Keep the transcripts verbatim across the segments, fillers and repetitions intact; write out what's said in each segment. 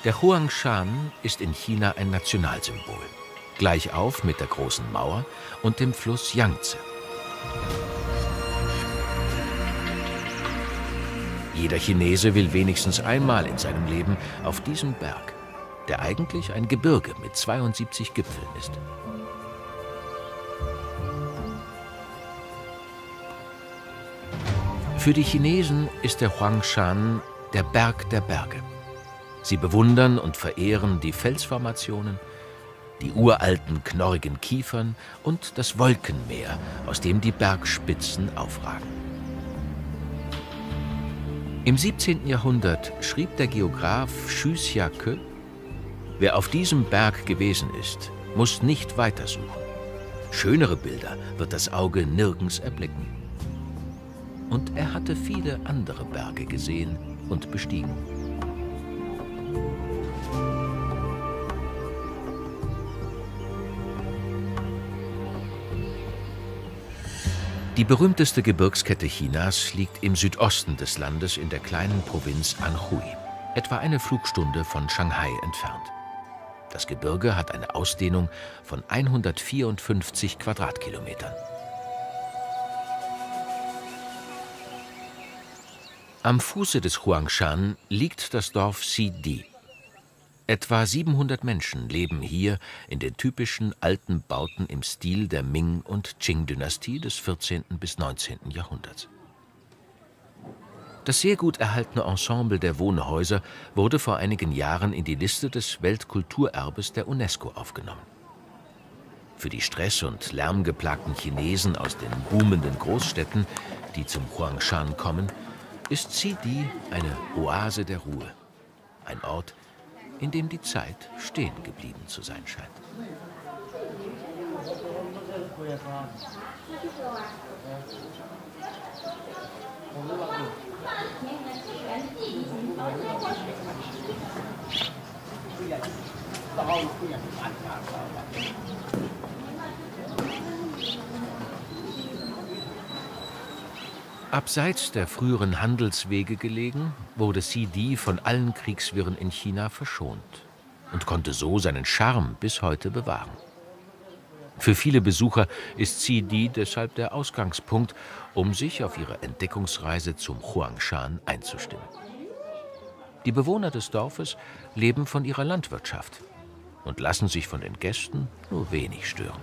Der Huangshan ist in China ein Nationalsymbol, gleich auf mit der Großen Mauer und dem Fluss Yangtze. Jeder Chinese will wenigstens einmal in seinem Leben auf diesen Berg, der eigentlich ein Gebirge mit zweiundsiebzig Gipfeln ist. Für die Chinesen ist der Huangshan der Berg der Berge. Sie bewundern und verehren die Felsformationen, die uralten, knorrigen Kiefern und das Wolkenmeer, aus dem die Bergspitzen aufragen. Im siebzehnten Jahrhundert schrieb der Geograph Xu Xiake: Wer auf diesem Berg gewesen ist, muss nicht weitersuchen. Schönere Bilder wird das Auge nirgends erblicken. Und er hatte viele andere Berge gesehen und bestiegen. Die berühmteste Gebirgskette Chinas liegt im Südosten des Landes in der kleinen Provinz Anhui, etwa eine Flugstunde von Shanghai entfernt. Das Gebirge hat eine Ausdehnung von hundertvierundfünfzig Quadratkilometern. Am Fuße des Huangshan liegt das Dorf Xidi. Etwa siebenhundert Menschen leben hier in den typischen alten Bauten im Stil der Ming- und Qing-Dynastie des vierzehnten bis neunzehnten Jahrhunderts. Das sehr gut erhaltene Ensemble der Wohnhäuser wurde vor einigen Jahren in die Liste des Weltkulturerbes der UNESCO aufgenommen. Für die stress- und lärmgeplagten Chinesen aus den boomenden Großstädten, die zum Huangshan kommen, ist Xidi eine Oase der Ruhe, ein Ort, in dem die Zeit stehen geblieben zu sein scheint. Abseits der früheren Handelswege gelegen, wurde Xidi von allen Kriegswirren in China verschont und konnte so seinen Charme bis heute bewahren. Für viele Besucher ist Xidi deshalb der Ausgangspunkt, um sich auf ihre Entdeckungsreise zum Huangshan einzustimmen. Die Bewohner des Dorfes leben von ihrer Landwirtschaft und lassen sich von den Gästen nur wenig stören.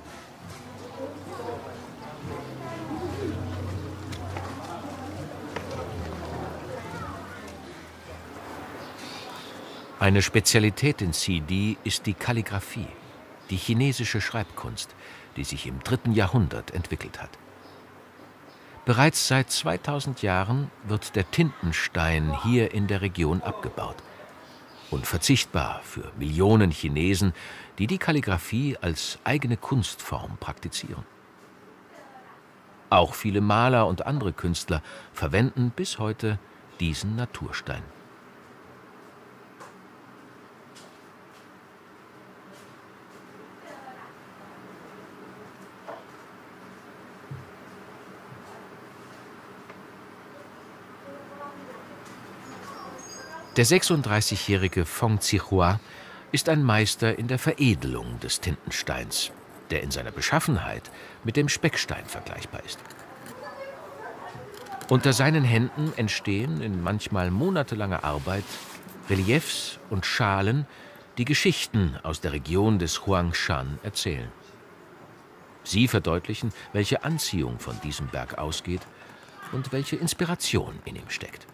Eine Spezialität in Xidi ist die Kalligraphie, die chinesische Schreibkunst, die sich im dritten Jahrhundert entwickelt hat. Bereits seit zweitausend Jahren wird der Tintenstein hier in der Region abgebaut. Unverzichtbar für Millionen Chinesen, die die Kalligraphie als eigene Kunstform praktizieren. Auch viele Maler und andere Künstler verwenden bis heute diesen Naturstein. Der sechsunddreißigjährige Feng Zihua ist ein Meister in der Veredelung des Tintensteins, der in seiner Beschaffenheit mit dem Speckstein vergleichbar ist. Unter seinen Händen entstehen in manchmal monatelanger Arbeit Reliefs und Schalen, die Geschichten aus der Region des Huangshan erzählen. Sie verdeutlichen, welche Anziehung von diesem Berg ausgeht und welche Inspiration in ihm steckt.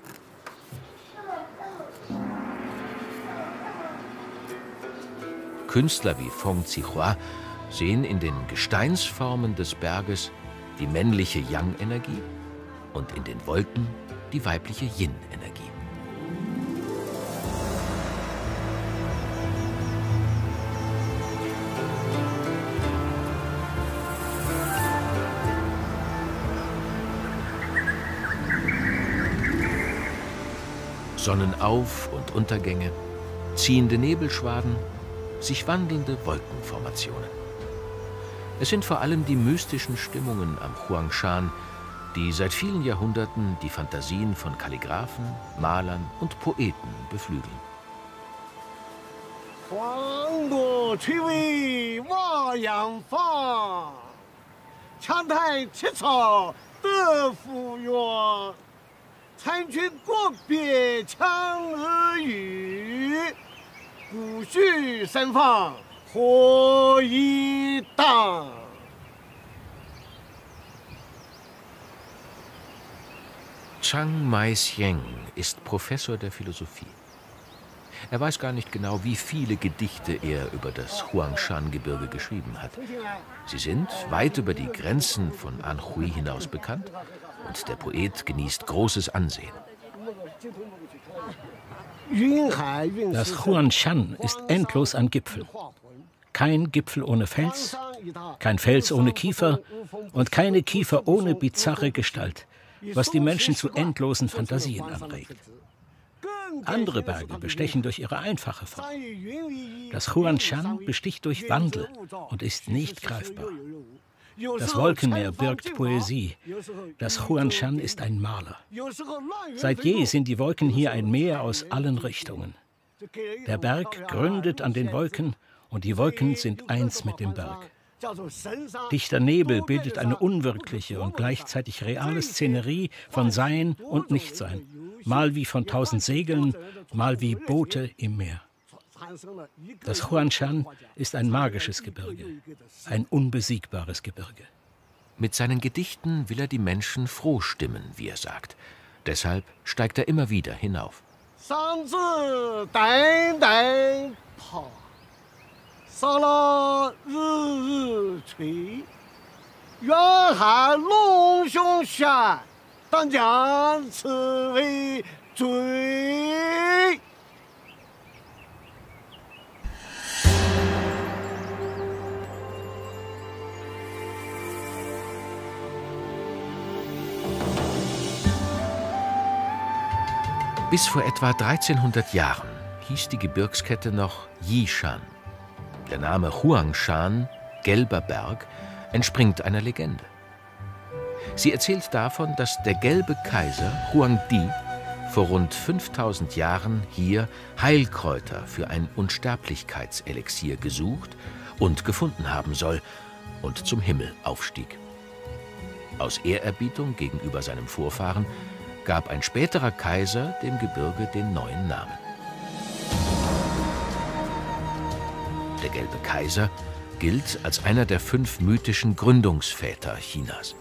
Künstler wie Feng Zihua sehen in den Gesteinsformen des Berges die männliche Yang-Energie und in den Wolken die weibliche Yin-Energie. Sonnenauf- und Untergänge, ziehende Nebelschwaden, sich wandelnde Wolkenformationen. Es sind vor allem die mystischen Stimmungen am Huangshan, die seit vielen Jahrhunderten die Fantasien von Kalligraphen, Malern und Poeten beflügeln. 黄果垂危望洋房，强谈起草得夫约，参军国别强而语，故许三方何以当？ Chang Mai-sieng ist Professor der Philosophie. Er weiß gar nicht genau, wie viele Gedichte er über das Huangshan-Gebirge geschrieben hat. Sie sind weit über die Grenzen von Anhui hinaus bekannt und der Poet genießt großes Ansehen. Das Huangshan ist endlos an Gipfeln. Kein Gipfel ohne Fels, kein Fels ohne Kiefer und keine Kiefer ohne bizarre Gestalt, was die Menschen zu endlosen Fantasien anregt. Andere Berge bestechen durch ihre einfache Form. Das Huangshan besticht durch Wandel und ist nicht greifbar. Das Wolkenmeer birgt Poesie. Das Huangshan ist ein Maler. Seit je sind die Wolken hier ein Meer aus allen Richtungen. Der Berg gründet an den Wolken und die Wolken sind eins mit dem Berg. Dichter Nebel bildet eine unwirkliche und gleichzeitig reale Szenerie von Sein und Nichtsein, mal wie von tausend Segeln, mal wie Boote im Meer. Das Huangshan ist ein magisches Gebirge, ein unbesiegbares Gebirge. Mit seinen Gedichten will er die Menschen froh stimmen, wie er sagt. Deshalb steigt er immer wieder hinauf. Bis vor etwa dreizehnhundert Jahren hieß die Gebirgskette noch Yishan. Der Name Huangshan, gelber Berg, entspringt einer Legende. Sie erzählt davon, dass der gelbe Kaiser Huangdi vor rund fünftausend Jahren hier Heilkräuter für ein Unsterblichkeitselixier gesucht und gefunden haben soll und zum Himmel aufstieg. Aus Ehrerbietung gegenüber seinem Vorfahren gab ein späterer Kaiser dem Gebirge den neuen Namen. Der gelbe Kaiser gilt als einer der fünf mythischen Gründungsväter Chinas.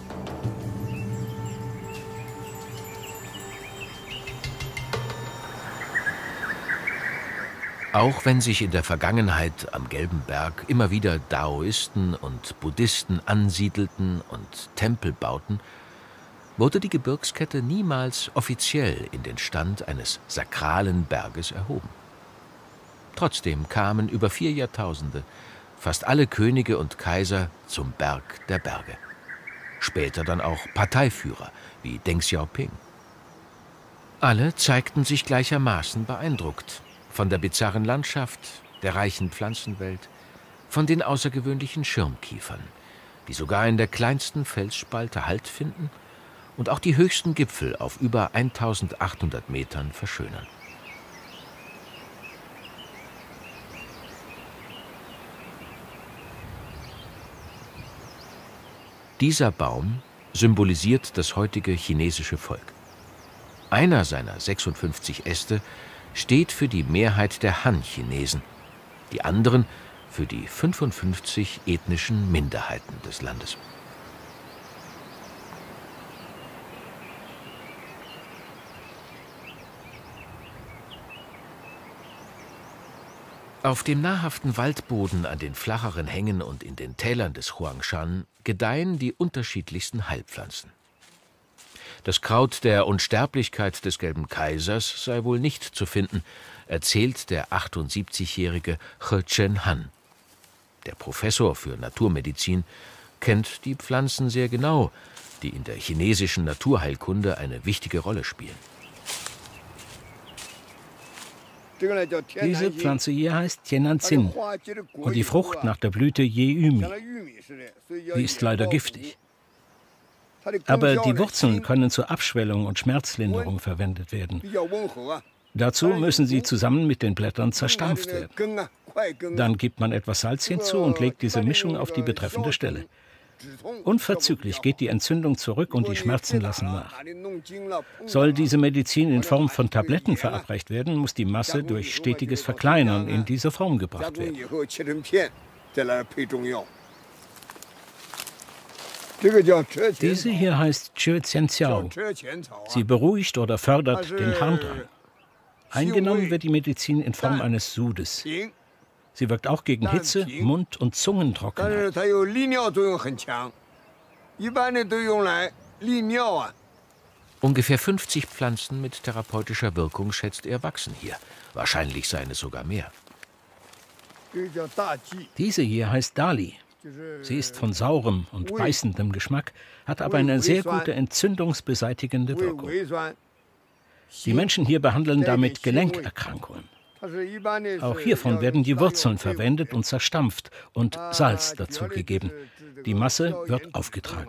Auch wenn sich in der Vergangenheit am Gelben Berg immer wieder Daoisten und Buddhisten ansiedelten und Tempel bauten, wurde die Gebirgskette niemals offiziell in den Stand eines sakralen Berges erhoben. Trotzdem kamen über vier Jahrtausende fast alle Könige und Kaiser zum Berg der Berge. Später dann auch Parteiführer wie Deng Xiaoping. Alle zeigten sich gleichermaßen beeindruckt von der bizarren Landschaft, der reichen Pflanzenwelt, von den außergewöhnlichen Schirmkiefern, die sogar in der kleinsten Felsspalte Halt finden und auch die höchsten Gipfel auf über eintausendachthundert Metern verschönern. Dieser Baum symbolisiert das heutige chinesische Volk. Einer seiner sechsundfünfzig Äste steht für die Mehrheit der Han-Chinesen, die anderen für die fünfundfünfzig ethnischen Minderheiten des Landes. Auf dem nahrhaften Waldboden an den flacheren Hängen und in den Tälern des Huangshan gedeihen die unterschiedlichsten Heilpflanzen. Das Kraut der Unsterblichkeit des gelben Kaisers sei wohl nicht zu finden, erzählt der achtundsiebzigjährige He Chen-han. Der Professor für Naturmedizin kennt die Pflanzen sehr genau, die in der chinesischen Naturheilkunde eine wichtige Rolle spielen. Diese Pflanze hier heißt Tiananzin und die Frucht nach der Blüte Yeümi. Die ist leider giftig. Aber die Wurzeln können zur Abschwellung und Schmerzlinderung verwendet werden. Dazu müssen sie zusammen mit den Blättern zerstampft werden. Dann gibt man etwas Salz hinzu und legt diese Mischung auf die betreffende Stelle. Unverzüglich geht die Entzündung zurück und die Schmerzen lassen nach. Soll diese Medizin in Form von Tabletten verabreicht werden, muss die Masse durch stetiges Verkleinern in diese Form gebracht werden. Diese hier heißt Zhe Qianqiao. Sie beruhigt oder fördert den Harndrang. Eingenommen wird die Medizin in Form eines Sudes. Sie wirkt auch gegen Hitze, Mund- und Zungentrockenheit. Ungefähr fünfzig Pflanzen mit therapeutischer Wirkung, schätzt er, wachsen hier. Wahrscheinlich seien es sogar mehr. Diese hier heißt Dali. Sie ist von saurem und beißendem Geschmack, hat aber eine sehr gute entzündungsbeseitigende Wirkung. Die Menschen hier behandeln damit Gelenkerkrankungen. Auch hiervon werden die Wurzeln verwendet und zerstampft und Salz dazugegeben. Die Masse wird aufgetragen.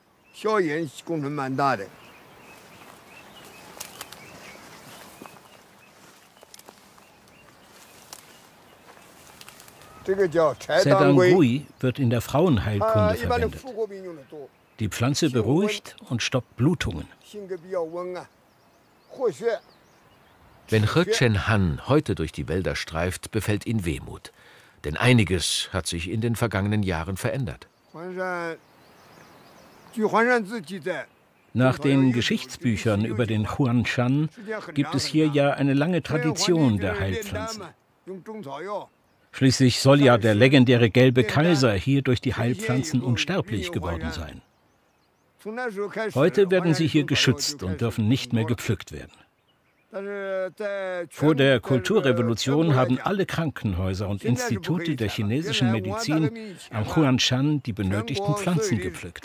Sedangui wird in der Frauenheilkunde verwendet. Die Pflanze beruhigt und stoppt Blutungen. Wenn He Chen-han heute durch die Wälder streift, befällt ihn Wehmut. Denn einiges hat sich in den vergangenen Jahren verändert. Nach den Geschichtsbüchern über den Huanshan gibt es hier ja eine lange Tradition der Heilpflanzen. Schließlich soll ja der legendäre gelbe Kaiser hier durch die Heilpflanzen unsterblich geworden sein. Heute werden sie hier geschützt und dürfen nicht mehr gepflückt werden. Vor der Kulturrevolution haben alle Krankenhäuser und Institute der chinesischen Medizin am Huanshan die benötigten Pflanzen gepflückt.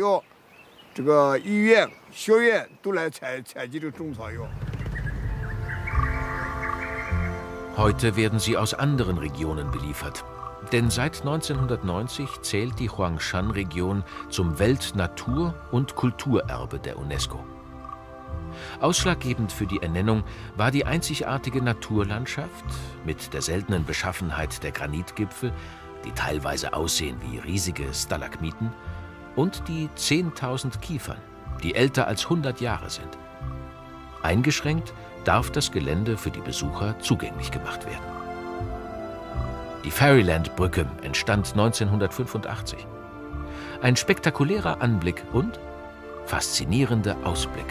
Heute werden sie aus anderen Regionen beliefert. Denn seit neunzehnhundertneunzig zählt die Huangshan-Region zum Weltnatur- und Kulturerbe der UNESCO. Ausschlaggebend für die Ernennung war die einzigartige Naturlandschaft mit der seltenen Beschaffenheit der Granitgipfel, die teilweise aussehen wie riesige Stalagmiten, und die zehntausend Kiefern, die älter als hundert Jahre sind. Eingeschränkt darf das Gelände für die Besucher zugänglich gemacht werden. Die Fairyland-Brücke entstand neunzehnhundertfünfundachtzig. Ein spektakulärer Anblick und faszinierende Ausblicke.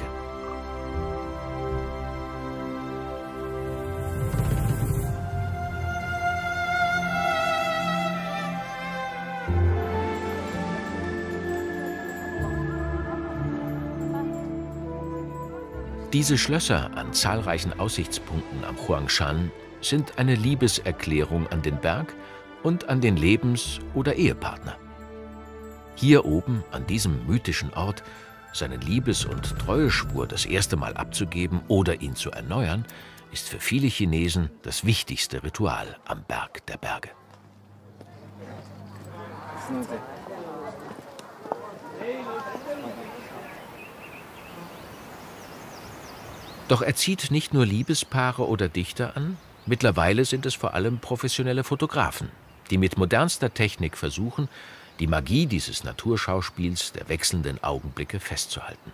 Diese Schlösser an zahlreichen Aussichtspunkten am Huangshan sind eine Liebeserklärung an den Berg und an den Lebens- oder Ehepartner. Hier oben, an diesem mythischen Ort, seinen Liebes- und Treueschwur das erste Mal abzugeben oder ihn zu erneuern, ist für viele Chinesen das wichtigste Ritual am Berg der Berge. Doch er zieht nicht nur Liebespaare oder Dichter an, mittlerweile sind es vor allem professionelle Fotografen, die mit modernster Technik versuchen, die Magie dieses Naturschauspiels der wechselnden Augenblicke festzuhalten.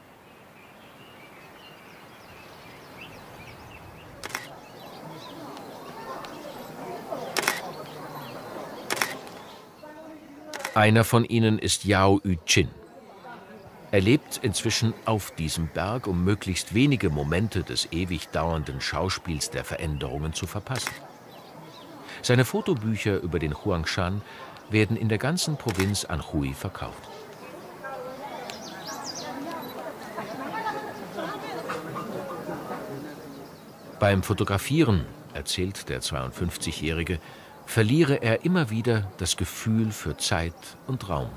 Einer von ihnen ist Yao Yuqin. Er lebt inzwischen auf diesem Berg, um möglichst wenige Momente des ewig dauernden Schauspiels der Veränderungen zu verpassen. Seine Fotobücher über den Huangshan werden in der ganzen Provinz Anhui verkauft. Beim Fotografieren, erzählt der zweiundfünfzigjährige, verliere er immer wieder das Gefühl für Zeit und Raum.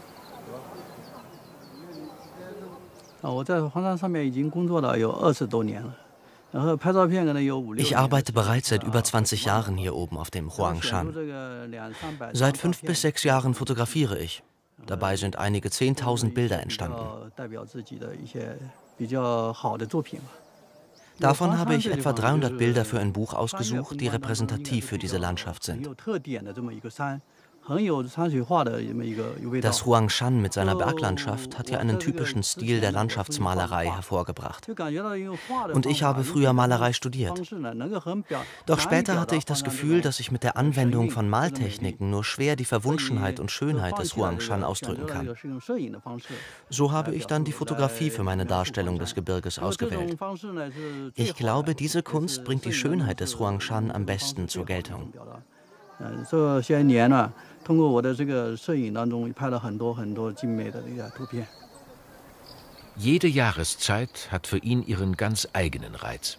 Ich arbeite bereits seit über zwanzig Jahren hier oben auf dem Huangshan. Seit fünf bis sechs Jahren fotografiere ich. Dabei sind einige zehntausend Bilder entstanden. Davon habe ich etwa dreihundert Bilder für ein Buch ausgesucht, die repräsentativ für diese Landschaft sind. Das Huangshan mit seiner Berglandschaft hat ja einen typischen Stil der Landschaftsmalerei hervorgebracht. Und ich habe früher Malerei studiert. Doch später hatte ich das Gefühl, dass ich mit der Anwendung von Maltechniken nur schwer die Verwunschenheit und Schönheit des Huangshan ausdrücken kann. So habe ich dann die Fotografie für meine Darstellung des Gebirges ausgewählt. Ich glaube, diese Kunst bringt die Schönheit des Huangshan am besten zur Geltung. Jede Jahreszeit hat für ihn ihren ganz eigenen Reiz.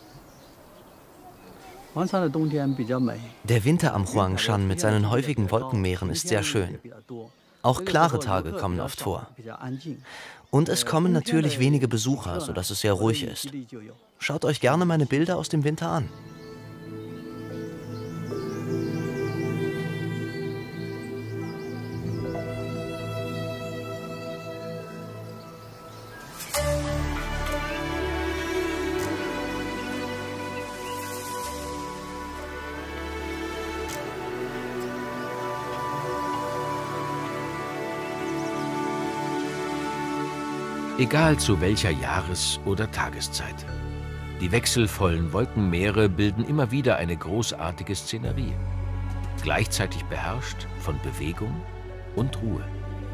Der Winter am Huangshan mit seinen häufigen Wolkenmeeren ist sehr schön. Auch klare Tage kommen oft vor. Und es kommen natürlich wenige Besucher, sodass es sehr ruhig ist. Schaut euch gerne meine Bilder aus dem Winter an. Egal zu welcher Jahres- oder Tageszeit. Die wechselvollen Wolkenmeere bilden immer wieder eine großartige Szenerie, gleichzeitig beherrscht von Bewegung und Ruhe.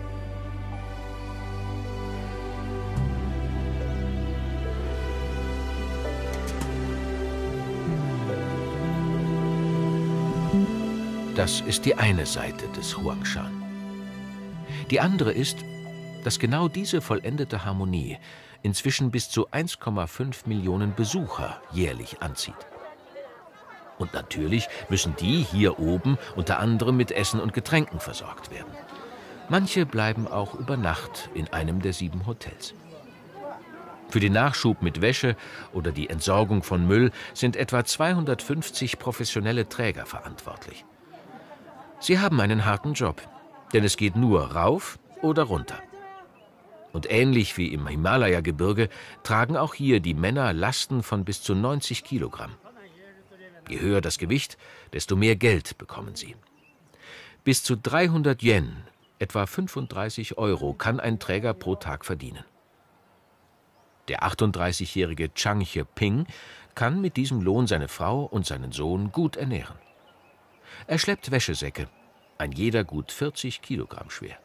Das ist die eine Seite des Huangshan. Die andere ist, dass genau diese vollendete Harmonie inzwischen bis zu eins Komma fünf Millionen Besucher jährlich anzieht. Und natürlich müssen die hier oben unter anderem mit Essen und Getränken versorgt werden. Manche bleiben auch über Nacht in einem der sieben Hotels. Für den Nachschub mit Wäsche oder die Entsorgung von Müll sind etwa zweihundertfünfzig professionelle Träger verantwortlich. Sie haben einen harten Job, denn es geht nur rauf oder runter. Und ähnlich wie im Himalaya-Gebirge tragen auch hier die Männer Lasten von bis zu neunzig Kilogramm. Je höher das Gewicht, desto mehr Geld bekommen sie. Bis zu dreihundert Yen, etwa fünfunddreißig Euro, kann ein Träger pro Tag verdienen. Der achtunddreißigjährige Chang He-ping kann mit diesem Lohn seine Frau und seinen Sohn gut ernähren. Er schleppt Wäschesäcke, ein jeder gut vierzig Kilogramm schwer.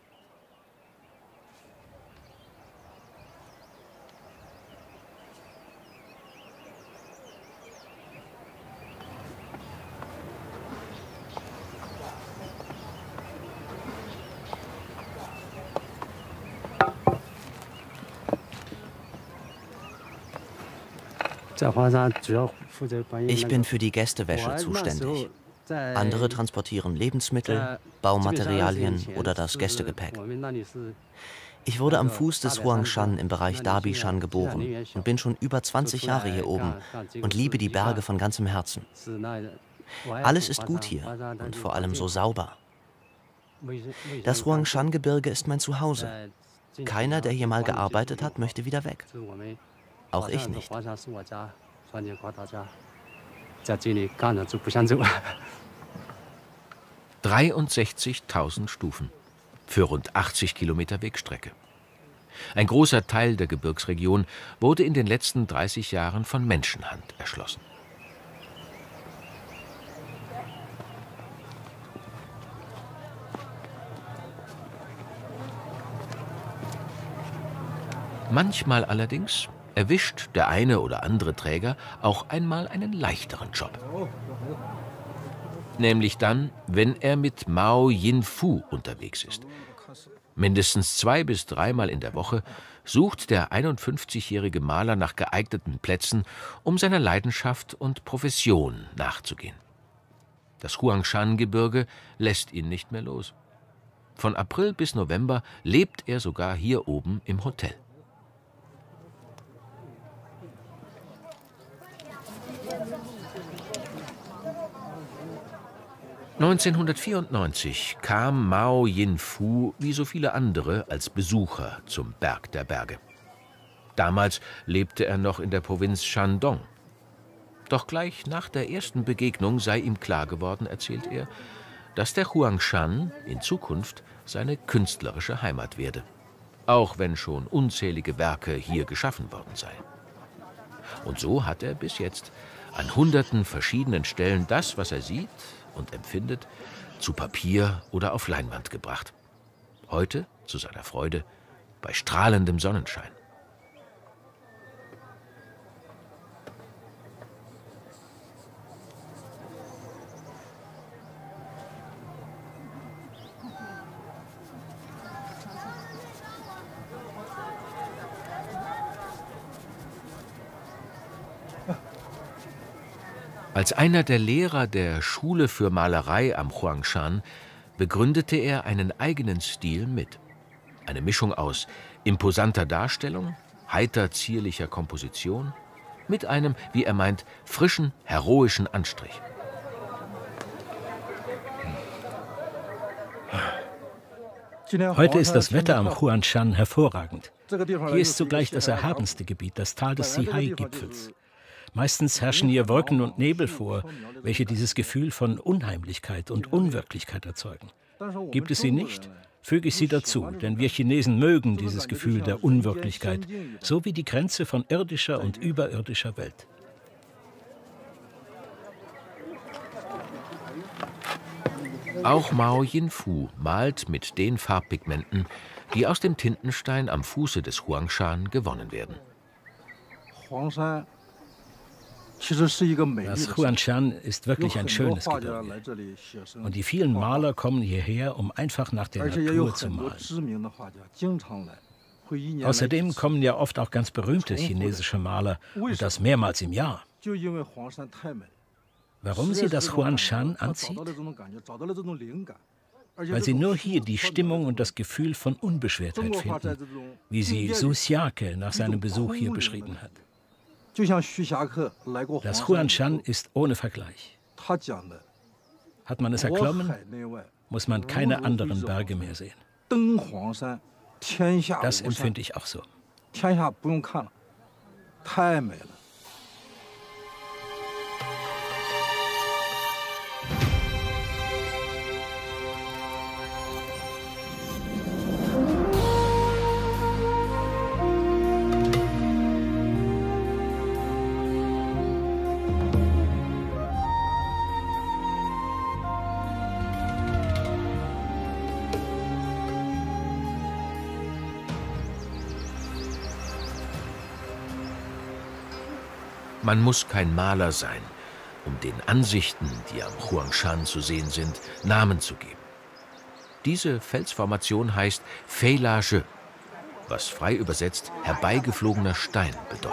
Ich bin für die Gästewäsche zuständig. Andere transportieren Lebensmittel, Baumaterialien oder das Gästegepäck. Ich wurde am Fuß des Huangshan im Bereich Dabishan geboren und bin schon über zwanzig Jahre hier oben und liebe die Berge von ganzem Herzen. Alles ist gut hier und vor allem so sauber. Das Huangshan-Gebirge ist mein Zuhause. Keiner, der hier mal gearbeitet hat, möchte wieder weg. Auch ich nicht. dreiundsechzigtausend Stufen für rund achtzig Kilometer Wegstrecke. Ein großer Teil der Gebirgsregion wurde in den letzten dreißig Jahren von Menschenhand erschlossen. Manchmal allerdings erwischt der eine oder andere Träger auch einmal einen leichteren Job. Nämlich dann, wenn er mit Mao Yin-fu unterwegs ist. Mindestens zwei bis dreimal in der Woche sucht der einundfünfzigjährige Maler nach geeigneten Plätzen, um seiner Leidenschaft und Profession nachzugehen. Das Huangshan-Gebirge lässt ihn nicht mehr los. Von April bis November lebt er sogar hier oben im Hotel. neunzehnhundertvierundneunzig kam Mao Yin-fu wie so viele andere als Besucher zum Berg der Berge. Damals lebte er noch in der Provinz Shandong. Doch gleich nach der ersten Begegnung sei ihm klar geworden, erzählt er, dass der Huangshan in Zukunft seine künstlerische Heimat werde, auch wenn schon unzählige Werke hier geschaffen worden seien. Und so hat er bis jetzt an hunderten verschiedenen Stellen das, was er sieht und empfindet, zu Papier oder auf Leinwand gebracht. Heute, zu seiner Freude, bei strahlendem Sonnenschein. Als einer der Lehrer der Schule für Malerei am Huangshan begründete er einen eigenen Stil mit. Eine Mischung aus imposanter Darstellung, heiter zierlicher Komposition, mit einem, wie er meint, frischen, heroischen Anstrich. Heute ist das Wetter am Huangshan hervorragend. Hier ist zugleich das erhabenste Gebiet, das Tal des Sihai-Gipfels. Meistens herrschen hier Wolken und Nebel vor, welche dieses Gefühl von Unheimlichkeit und Unwirklichkeit erzeugen. Gibt es sie nicht, füge ich sie dazu, denn wir Chinesen mögen dieses Gefühl der Unwirklichkeit, so wie die Grenze von irdischer und überirdischer Welt. Auch Mao Yinfu malt mit den Farbpigmenten, die aus dem Tintenstein am Fuße des Huangshan gewonnen werden. Das Huangshan ist wirklich ein schönes Gebirge. Und die vielen Maler kommen hierher, um einfach nach der Natur zu malen. Außerdem kommen ja oft auch ganz berühmte chinesische Maler, und das mehrmals im Jahr. Warum sie das Huangshan anzieht? Weil sie nur hier die Stimmung und das Gefühl von Unbeschwertheit finden, wie sie Su Xiake nach seinem Besuch hier beschrieben hat. Das Huangshan ist ohne Vergleich. Hat man es erklommen, muss man keine anderen Berge mehr sehen. Das empfinde ich auch so. Man muss kein Maler sein, um den Ansichten, die am Huangshan zu sehen sind, Namen zu geben. Diese Felsformation heißt Feilage, was frei übersetzt herbeigeflogener Stein bedeutet.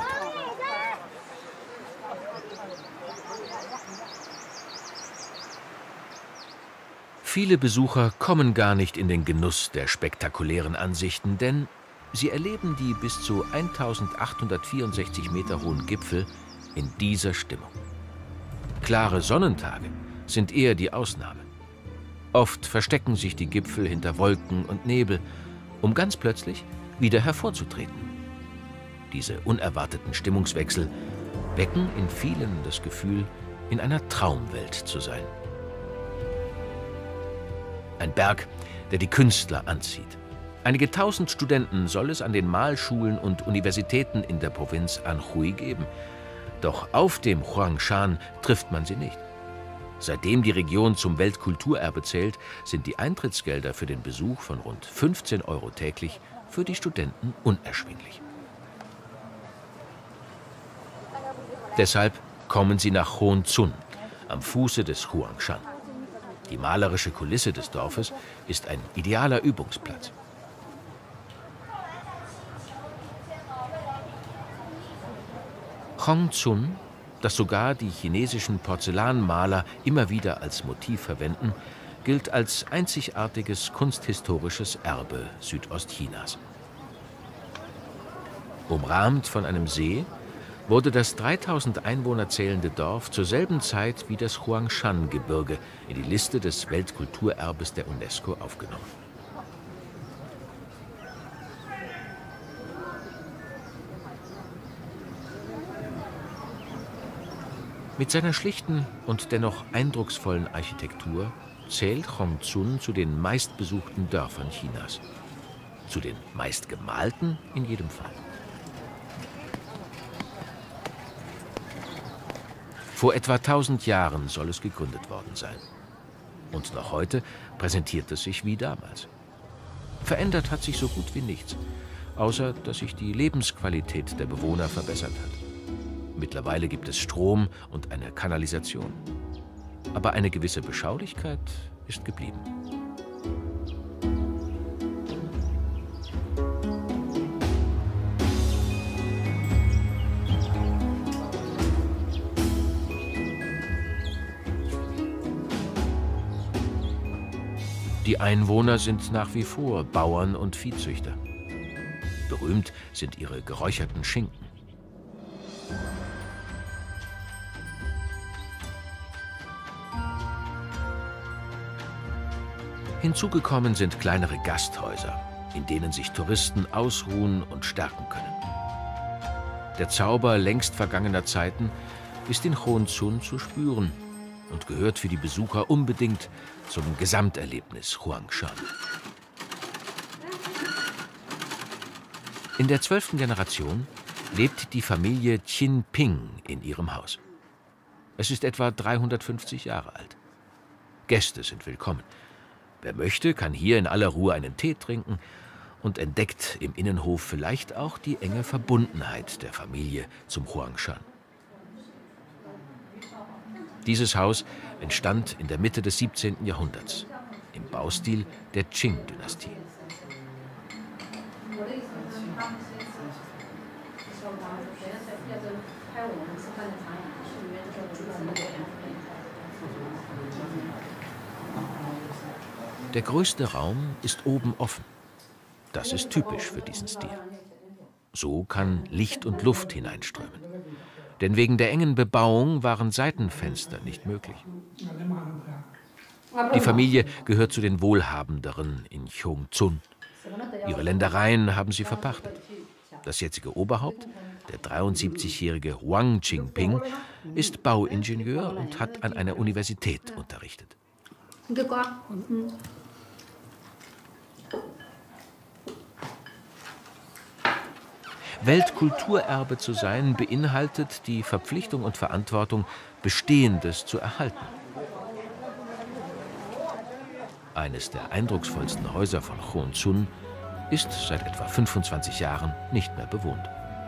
Viele Besucher kommen gar nicht in den Genuss der spektakulären Ansichten, denn sie erleben die bis zu eintausendachthundertvierundsechzig Meter hohen Gipfel in dieser Stimmung. Klare Sonnentage sind eher die Ausnahme. Oft verstecken sich die Gipfel hinter Wolken und Nebel, um ganz plötzlich wieder hervorzutreten. Diese unerwarteten Stimmungswechsel wecken in vielen das Gefühl, in einer Traumwelt zu sein. Ein Berg, der die Künstler anzieht. Einige tausend Studenten soll es an den Malschulen und Universitäten in der Provinz Anhui geben. Doch auf dem Huangshan trifft man sie nicht. Seitdem die Region zum Weltkulturerbe zählt, sind die Eintrittsgelder für den Besuch von rund fünfzehn Euro täglich für die Studenten unerschwinglich. Deshalb kommen sie nach Hongzun, am Fuße des Huangshan. Die malerische Kulisse des Dorfes ist ein idealer Übungsplatz. Hongzun, das sogar die chinesischen Porzellanmaler immer wieder als Motiv verwenden, gilt als einzigartiges kunsthistorisches Erbe Südostchinas. Umrahmt von einem See wurde das dreitausend Einwohner zählende Dorf zur selben Zeit wie das Huangshan-Gebirge in die Liste des Weltkulturerbes der UNESCO aufgenommen. Mit seiner schlichten und dennoch eindrucksvollen Architektur zählt Chongzun zu den meistbesuchten Dörfern Chinas. Zu den meistgemalten in jedem Fall. Vor etwa tausend Jahren soll es gegründet worden sein. Und noch heute präsentiert es sich wie damals. Verändert hat sich so gut wie nichts, außer dass sich die Lebensqualität der Bewohner verbessert hat. Mittlerweile gibt es Strom und eine Kanalisation. Aber eine gewisse Beschaulichkeit ist geblieben. Die Einwohner sind nach wie vor Bauern und Viehzüchter. Berühmt sind ihre geräucherten Schinken. Hinzugekommen sind kleinere Gasthäuser, in denen sich Touristen ausruhen und stärken können. Der Zauber längst vergangener Zeiten ist in Chongzun zu spüren und gehört für die Besucher unbedingt zum Gesamterlebnis Huangshan. In der zwölften Generation lebt die Familie Qin Ping in ihrem Haus. Es ist etwa dreihundertfünfzig Jahre alt. Gäste sind willkommen. Wer möchte, kann hier in aller Ruhe einen Tee trinken und entdeckt im Innenhof vielleicht auch die enge Verbundenheit der Familie zum Huangshan. Dieses Haus entstand in der Mitte des siebzehnten Jahrhunderts im Baustil der Qing-Dynastie. Der größte Raum ist oben offen. Das ist typisch für diesen Stil. So kann Licht und Luft hineinströmen. Denn wegen der engen Bebauung waren Seitenfenster nicht möglich. Die Familie gehört zu den Wohlhabenderen in Chongzun. Ihre Ländereien haben sie verpachtet. Das jetzige Oberhaupt, der dreiundsiebzigjährige Wang Qingping, ist Bauingenieur und hat an einer Universität unterrichtet. Weltkulturerbe zu sein, beinhaltet die Verpflichtung und Verantwortung, Bestehendes zu erhalten. Eines der eindrucksvollsten Häuser von Chongzun ist seit etwa fünfundzwanzig Jahren nicht mehr bewohnt.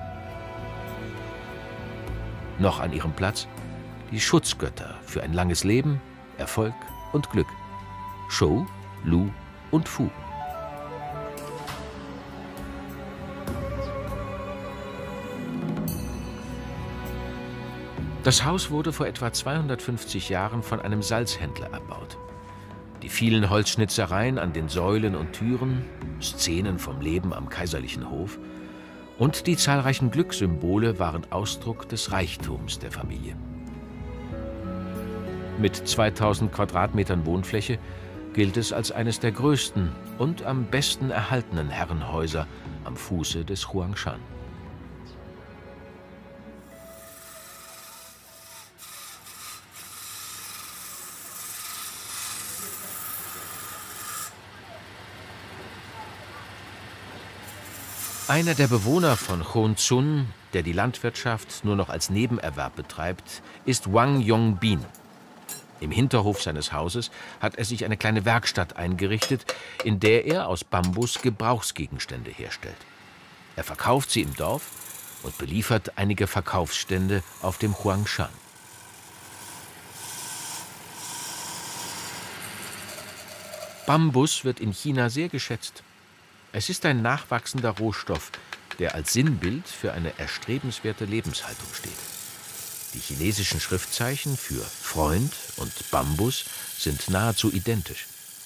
Noch an ihrem Platz die Schutzgötter für ein langes Leben, Erfolg und Glück: Shou, Lu und Fu. Das Haus wurde vor etwa zweihundertfünfzig Jahren von einem Salzhändler erbaut. Die vielen Holzschnitzereien an den Säulen und Türen, Szenen vom Leben am kaiserlichen Hof und die zahlreichen Glückssymbole waren Ausdruck des Reichtums der Familie. Mit zweitausend Quadratmetern Wohnfläche gilt es als eines der größten und am besten erhaltenen Herrenhäuser am Fuße des Huangshan. Einer der Bewohner von Chongzun, der die Landwirtschaft nur noch als Nebenerwerb betreibt, ist Wang Yongbin. Im Hinterhof seines Hauses hat er sich eine kleine Werkstatt eingerichtet, in der er aus Bambus Gebrauchsgegenstände herstellt. Er verkauft sie im Dorf und beliefert einige Verkaufsstände auf dem Huangshan. Bambus wird in China sehr geschätzt. Es ist ein nachwachsender Rohstoff, der als Sinnbild für eine erstrebenswerte Lebenshaltung steht. Die chinesischen Schriftzeichen für Freund und Bambus sind nahezu identisch.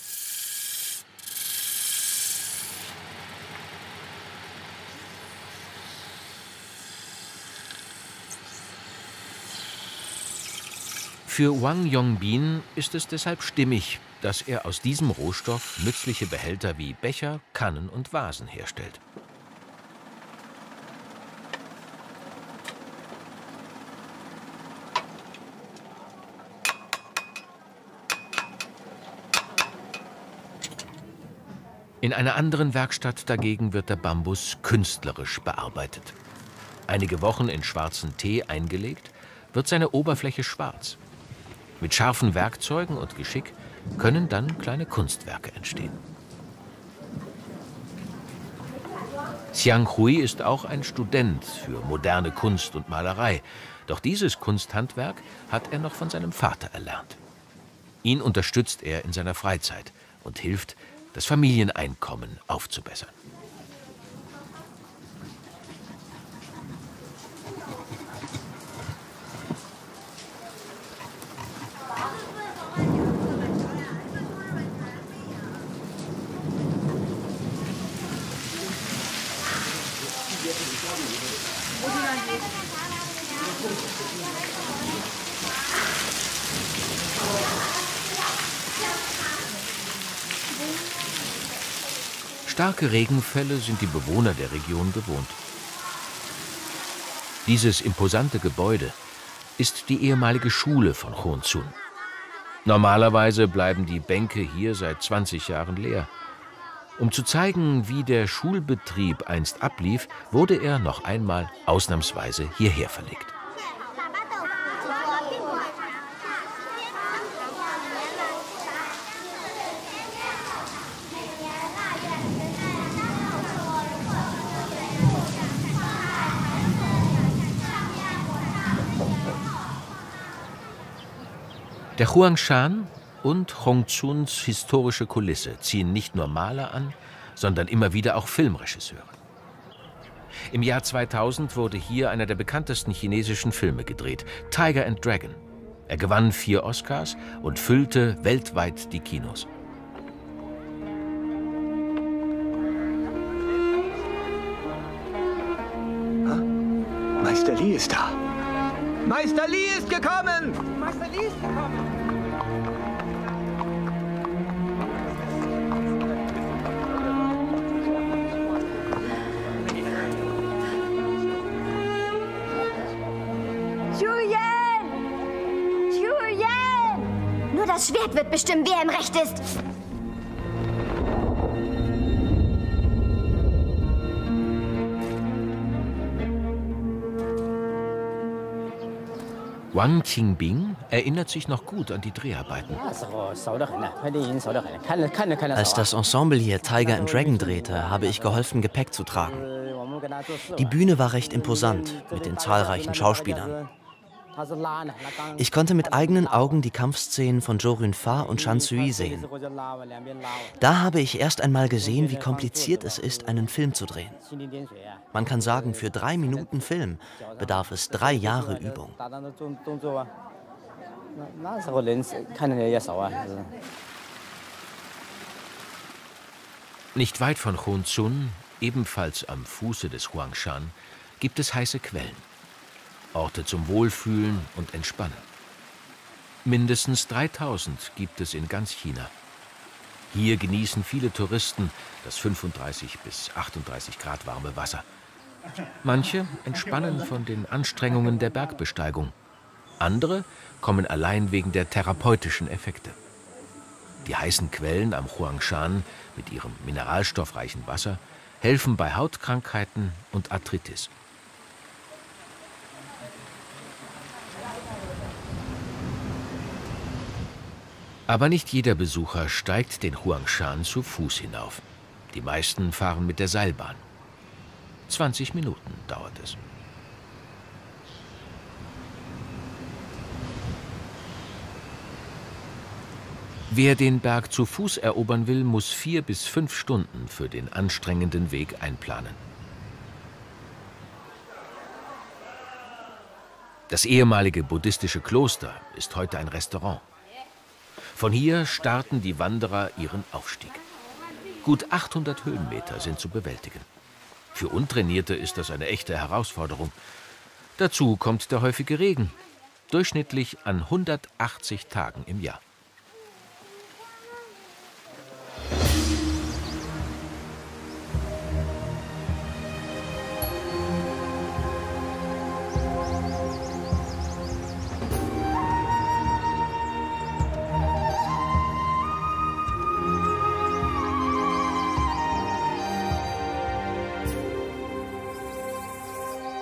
Für Wang Yongbin ist es deshalb stimmig, dass er aus diesem Rohstoff nützliche Behälter wie Becher, Kannen und Vasen herstellt. In einer anderen Werkstatt dagegen wird der Bambus künstlerisch bearbeitet. Einige Wochen in schwarzen Tee eingelegt, wird seine Oberfläche schwarz. Mit scharfen Werkzeugen und Geschick können dann kleine Kunstwerke entstehen. Xiang Hui ist auch ein Student für moderne Kunst und Malerei. Doch dieses Kunsthandwerk hat er noch von seinem Vater erlernt. Ihn unterstützt er in seiner Freizeit und hilft, das Familieneinkommen aufzubessern. Starke Regenfälle sind die Bewohner der Region gewohnt. Dieses imposante Gebäude ist die ehemalige Schule von Chonsun. Normalerweise bleiben die Bänke hier seit zwanzig Jahren leer. Um zu zeigen, wie der Schulbetrieb einst ablief, wurde er noch einmal ausnahmsweise hierher verlegt. Der Huangshan und Chongzuns historische Kulisse ziehen nicht nur Maler an, sondern immer wieder auch Filmregisseure. Im Jahr zweitausend wurde hier einer der bekanntesten chinesischen Filme gedreht, Tiger and Dragon. Er gewann vier Oscars und füllte weltweit die Kinos. Meister Li ist da. Meister Li ist gekommen! Meister Li ist gekommen! Julian! Julian! Nur das Schwert wird bestimmen, wer im Recht ist. Wang Qingbing erinnert sich noch gut an die Dreharbeiten. Als das Ensemble hier Tiger and Dragon drehte, habe ich geholfen, Gepäck zu tragen. Die Bühne war recht imposant mit den zahlreichen Schauspielern. Ich konnte mit eigenen Augen die Kampfszenen von Zhou Runfa und Shan Sui sehen. Da habe ich erst einmal gesehen, wie kompliziert es ist, einen Film zu drehen. Man kann sagen, für drei Minuten Film bedarf es drei Jahre Übung. Nicht weit von Chonsun, ebenfalls am Fuße des Huangshan, gibt es heiße Quellen. Orte zum Wohlfühlen und Entspannen. Mindestens dreitausend gibt es in ganz China. Hier genießen viele Touristen das fünfunddreißig bis achtunddreißig Grad warme Wasser. Manche entspannen von den Anstrengungen der Bergbesteigung. Andere kommen allein wegen der therapeutischen Effekte. Die heißen Quellen am Huangshan mit ihrem mineralstoffreichen Wasser helfen bei Hautkrankheiten und Arthritis. Aber nicht jeder Besucher steigt den Huangshan zu Fuß hinauf. Die meisten fahren mit der Seilbahn. zwanzig Minuten dauert es. Wer den Berg zu Fuß erobern will, muss vier bis fünf Stunden für den anstrengenden Weg einplanen. Das ehemalige buddhistische Kloster ist heute ein Restaurant. Von hier starten die Wanderer ihren Aufstieg. Gut achthundert Höhenmeter sind zu bewältigen. Für Untrainierte ist das eine echte Herausforderung. Dazu kommt der häufige Regen, durchschnittlich an hundertachtzig Tagen im Jahr.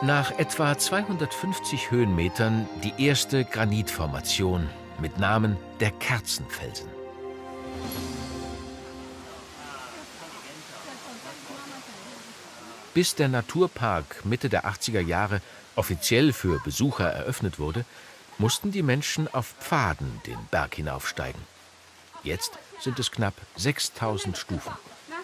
Nach etwa zweihundertfünfzig Höhenmetern die erste Granitformation mit Namen der Kerzenfelsen. Bis der Naturpark Mitte der achtziger Jahre offiziell für Besucher eröffnet wurde, mussten die Menschen auf Pfaden den Berg hinaufsteigen. Jetzt sind es knapp sechstausend Stufen.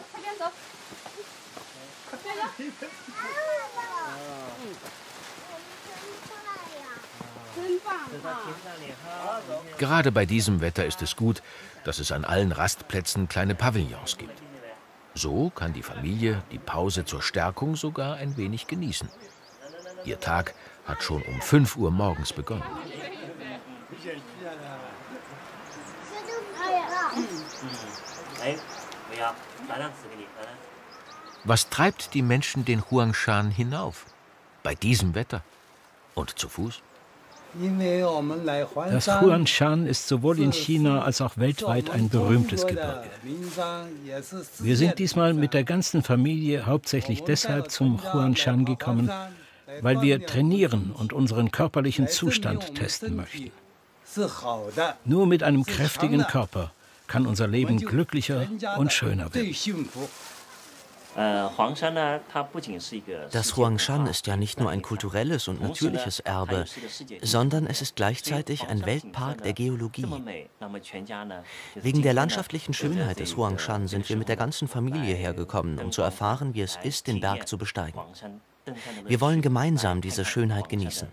Gerade bei diesem Wetter ist es gut, dass es an allen Rastplätzen kleine Pavillons gibt. So kann die Familie die Pause zur Stärkung sogar ein wenig genießen. Ihr Tag hat schon um fünf Uhr morgens begonnen. Was treibt die Menschen den Huangshan hinauf? Bei diesem Wetter? Und zu Fuß? Das Huangshan ist sowohl in China als auch weltweit ein berühmtes Gebirge. Wir sind diesmal mit der ganzen Familie hauptsächlich deshalb zum Huangshan gekommen, weil wir trainieren und unseren körperlichen Zustand testen möchten. Nur mit einem kräftigen Körper kann unser Leben glücklicher und schöner werden. Das Huangshan ist ja nicht nur ein kulturelles und natürliches Erbe, sondern es ist gleichzeitig ein Weltpark der Geologie. Wegen der landschaftlichen Schönheit des Huangshan sind wir mit der ganzen Familie hergekommen, um zu erfahren, wie es ist, den Berg zu besteigen. Wir wollen gemeinsam diese Schönheit genießen.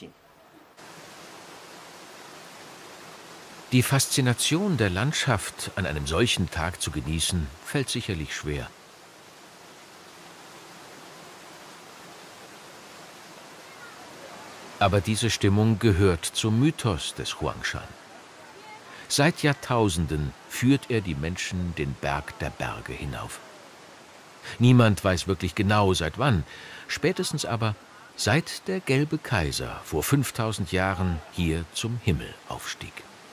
Die Faszination der Landschaft an einem solchen Tag zu genießen, fällt sicherlich schwer. Aber diese Stimmung gehört zum Mythos des Huangshan. Seit Jahrtausenden führt er die Menschen den Berg der Berge hinauf. Niemand weiß wirklich genau, seit wann, spätestens aber seit der gelbe Kaiser vor fünftausend Jahren hier zum Himmel aufstieg.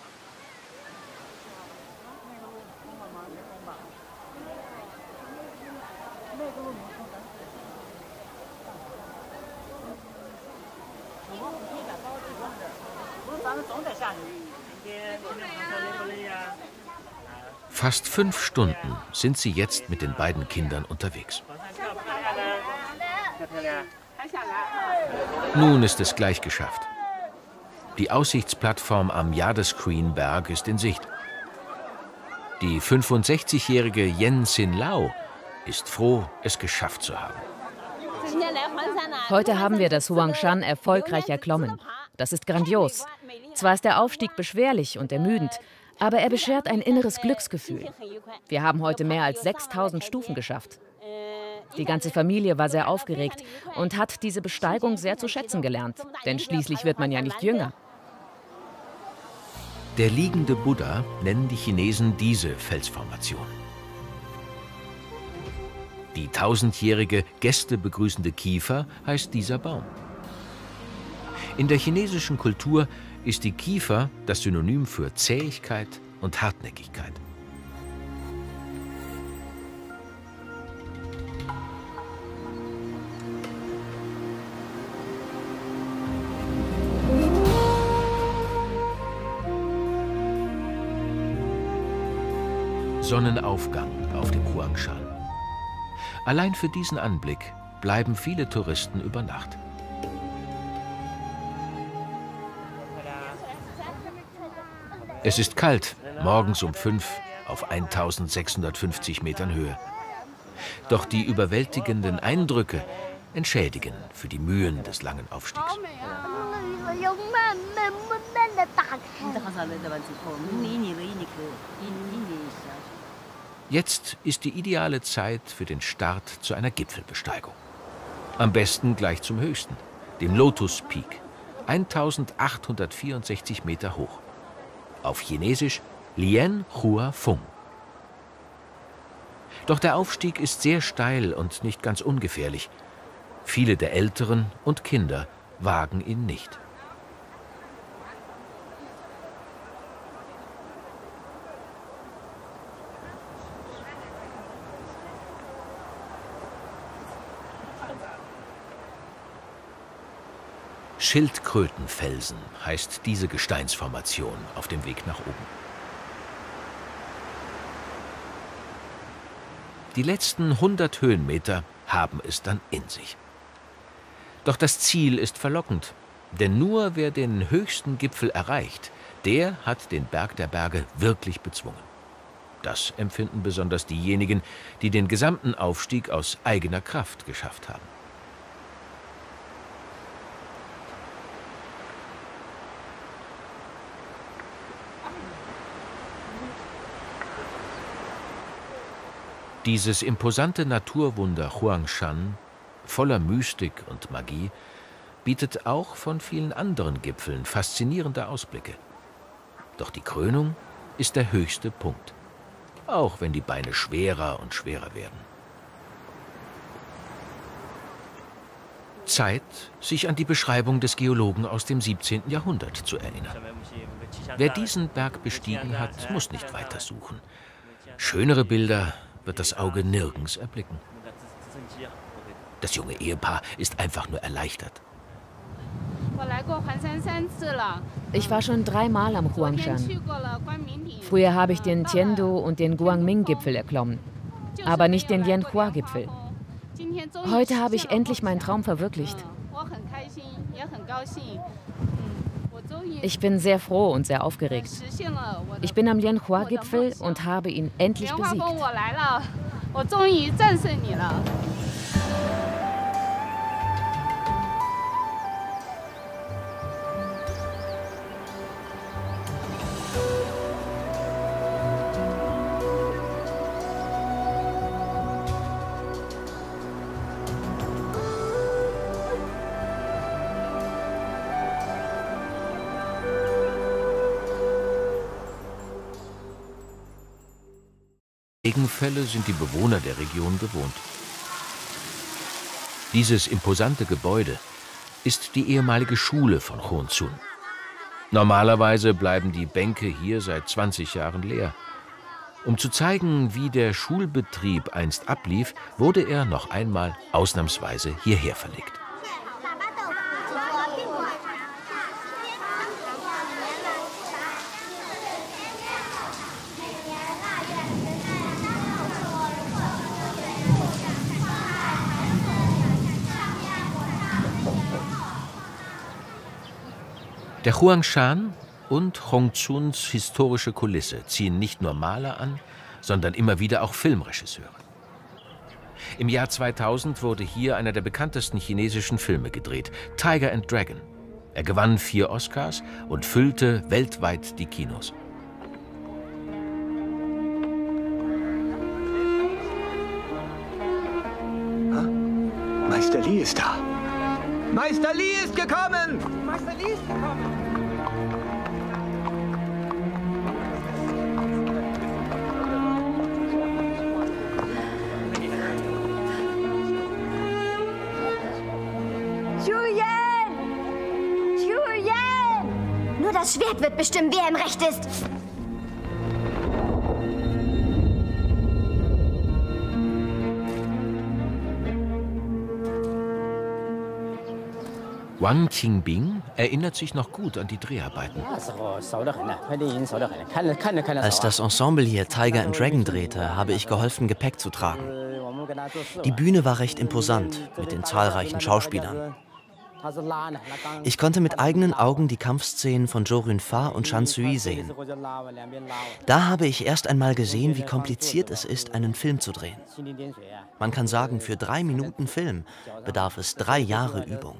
Fast fünf Stunden sind sie jetzt mit den beiden Kindern unterwegs. Nun ist es gleich geschafft. Die Aussichtsplattform am Jadescreen-Berg ist in Sicht. Die fünfundsechzigjährige Yen Sin Lao ist froh, es geschafft zu haben. Heute haben wir das Huangshan erfolgreich erklommen. Das ist grandios. Zwar ist der Aufstieg beschwerlich und ermüdend, aber er beschert ein inneres Glücksgefühl. Wir haben heute mehr als sechstausend Stufen geschafft. Die ganze Familie war sehr aufgeregt und hat diese Besteigung sehr zu schätzen gelernt. Denn schließlich wird man ja nicht jünger. Der liegende Buddha nennen die Chinesen diese Felsformation. Die tausendjährige Gäste begrüßende Kiefer heißt dieser Baum. In der chinesischen Kultur ist die Kiefer das Synonym für Zähigkeit und Hartnäckigkeit. Sonnenaufgang auf dem Huangshan. Allein für diesen Anblick bleiben viele Touristen über Nacht. Es ist kalt, morgens um fünf auf eintausendsechshundertfünfzig Metern Höhe. Doch die überwältigenden Eindrücke entschädigen für die Mühen des langen Aufstiegs. Jetzt ist die ideale Zeit für den Start zu einer Gipfelbesteigung. Am besten gleich zum höchsten, dem Lotus Peak, eintausendachthundertvierundsechzig Meter hoch. Auf Chinesisch Lian Hua Fung. Doch der Aufstieg ist sehr steil und nicht ganz ungefährlich. Viele der Älteren und Kinder wagen ihn nicht. Schildkrötenfelsen heißt diese Gesteinsformation auf dem Weg nach oben. Die letzten hundert Höhenmeter haben es dann in sich. Doch das Ziel ist verlockend, denn nur wer den höchsten Gipfel erreicht, der hat den Berg der Berge wirklich bezwungen. Das empfinden besonders diejenigen, die den gesamten Aufstieg aus eigener Kraft geschafft haben. Dieses imposante Naturwunder Huangshan, voller Mystik und Magie, bietet auch von vielen anderen Gipfeln faszinierende Ausblicke. Doch die Krönung ist der höchste Punkt, auch wenn die Beine schwerer und schwerer werden. Zeit, sich an die Beschreibung des Geologen aus dem siebzehnten Jahrhundert zu erinnern. Wer diesen Berg bestiegen hat, muss nicht weiter suchen. Schönere Bilder wird das Auge nirgends erblicken. Das junge Ehepaar ist einfach nur erleichtert. Ich war schon dreimal am Huangshan. Früher habe ich den Tiendo und den Guangming-Gipfel erklommen, aber nicht den Lianhua-Gipfel. Heute habe ich endlich meinen Traum verwirklicht. Ich bin sehr froh und sehr aufgeregt. Ich bin am Lianhua-Gipfel und habe ihn endlich besiegt. Regenfälle sind die Bewohner der Region gewohnt. Dieses imposante Gebäude ist die ehemalige Schule von Chonsun. Normalerweise bleiben die Bänke hier seit zwanzig Jahren leer. Um zu zeigen, wie der Schulbetrieb einst ablief, wurde er noch einmal ausnahmsweise hierher verlegt. Der Huangshan und Chongzuns historische Kulisse ziehen nicht nur Maler an, sondern immer wieder auch Filmregisseure. Im Jahr zweitausend wurde hier einer der bekanntesten chinesischen Filme gedreht, Tiger and Dragon. Er gewann vier Oscars und füllte weltweit die Kinos. Meister Li ist da. Meister Li ist gekommen! Meister Li ist gekommen! Julian! Julian! Nur das Schwert wird bestimmen, wer im Recht ist. Wang Qingbing erinnert sich noch gut an die Dreharbeiten. Als das Ensemble hier Tiger and Dragon drehte, habe ich geholfen, Gepäck zu tragen. Die Bühne war recht imposant mit den zahlreichen Schauspielern. Ich konnte mit eigenen Augen die Kampfszenen von Zhou Runfa und Shan Sui sehen. Da habe ich erst einmal gesehen, wie kompliziert es ist, einen Film zu drehen. Man kann sagen, für drei Minuten Film bedarf es drei Jahre Übung.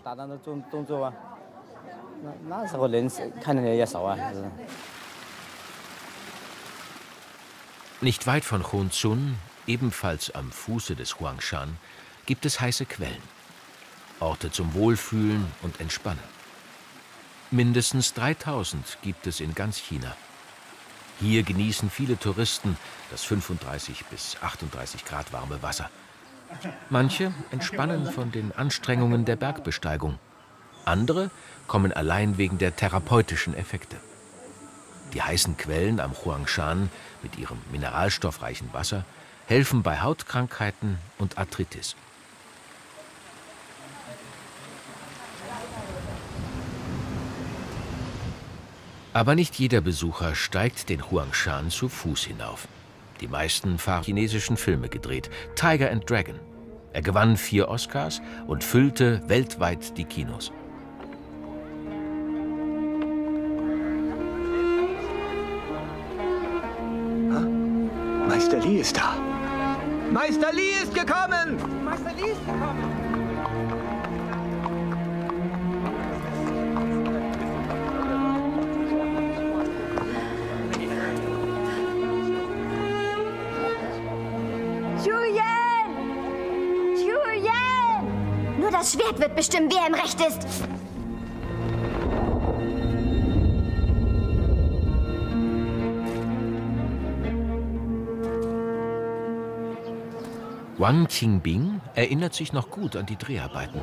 Nicht weit von Chonsun, ebenfalls am Fuße des Huangshan, gibt es heiße Quellen. Orte zum Wohlfühlen und Entspannen. Mindestens dreitausend gibt es in ganz China. Hier genießen viele Touristen das fünfunddreißig bis achtunddreißig Grad warme Wasser. Manche entspannen von den Anstrengungen der Bergbesteigung. Andere kommen allein wegen der therapeutischen Effekte. Die heißen Quellen am Huangshan mit ihrem mineralstoffreichen Wasser helfen bei Hautkrankheiten und Arthritis. Aber nicht jeder Besucher steigt den Huangshan zu Fuß hinauf. Die meisten fahren chinesischen Filme gedreht. Tiger and Dragon. Er gewann vier Oscars und füllte weltweit die Kinos. Meister Li ist da. Meister Li ist gekommen! Meister Li ist gekommen! Nur das Schwert wird bestimmen, wer im Recht ist. Wang Qingbing erinnert sich noch gut an die Dreharbeiten.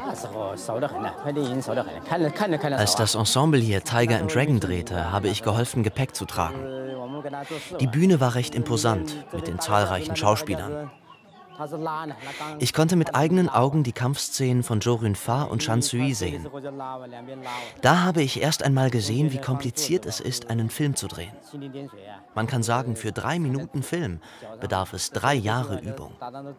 Als das Ensemble hier Tiger and Dragon drehte, habe ich geholfen, Gepäck zu tragen. Die Bühne war recht imposant mit den zahlreichen Schauspielern. Ich konnte mit eigenen Augen die Kampfszenen von Zhou Runfa und Shan Sui sehen. Da habe ich erst einmal gesehen, wie kompliziert es ist, einen Film zu drehen. Man kann sagen, für drei Minuten Film bedarf es drei Jahre Übung.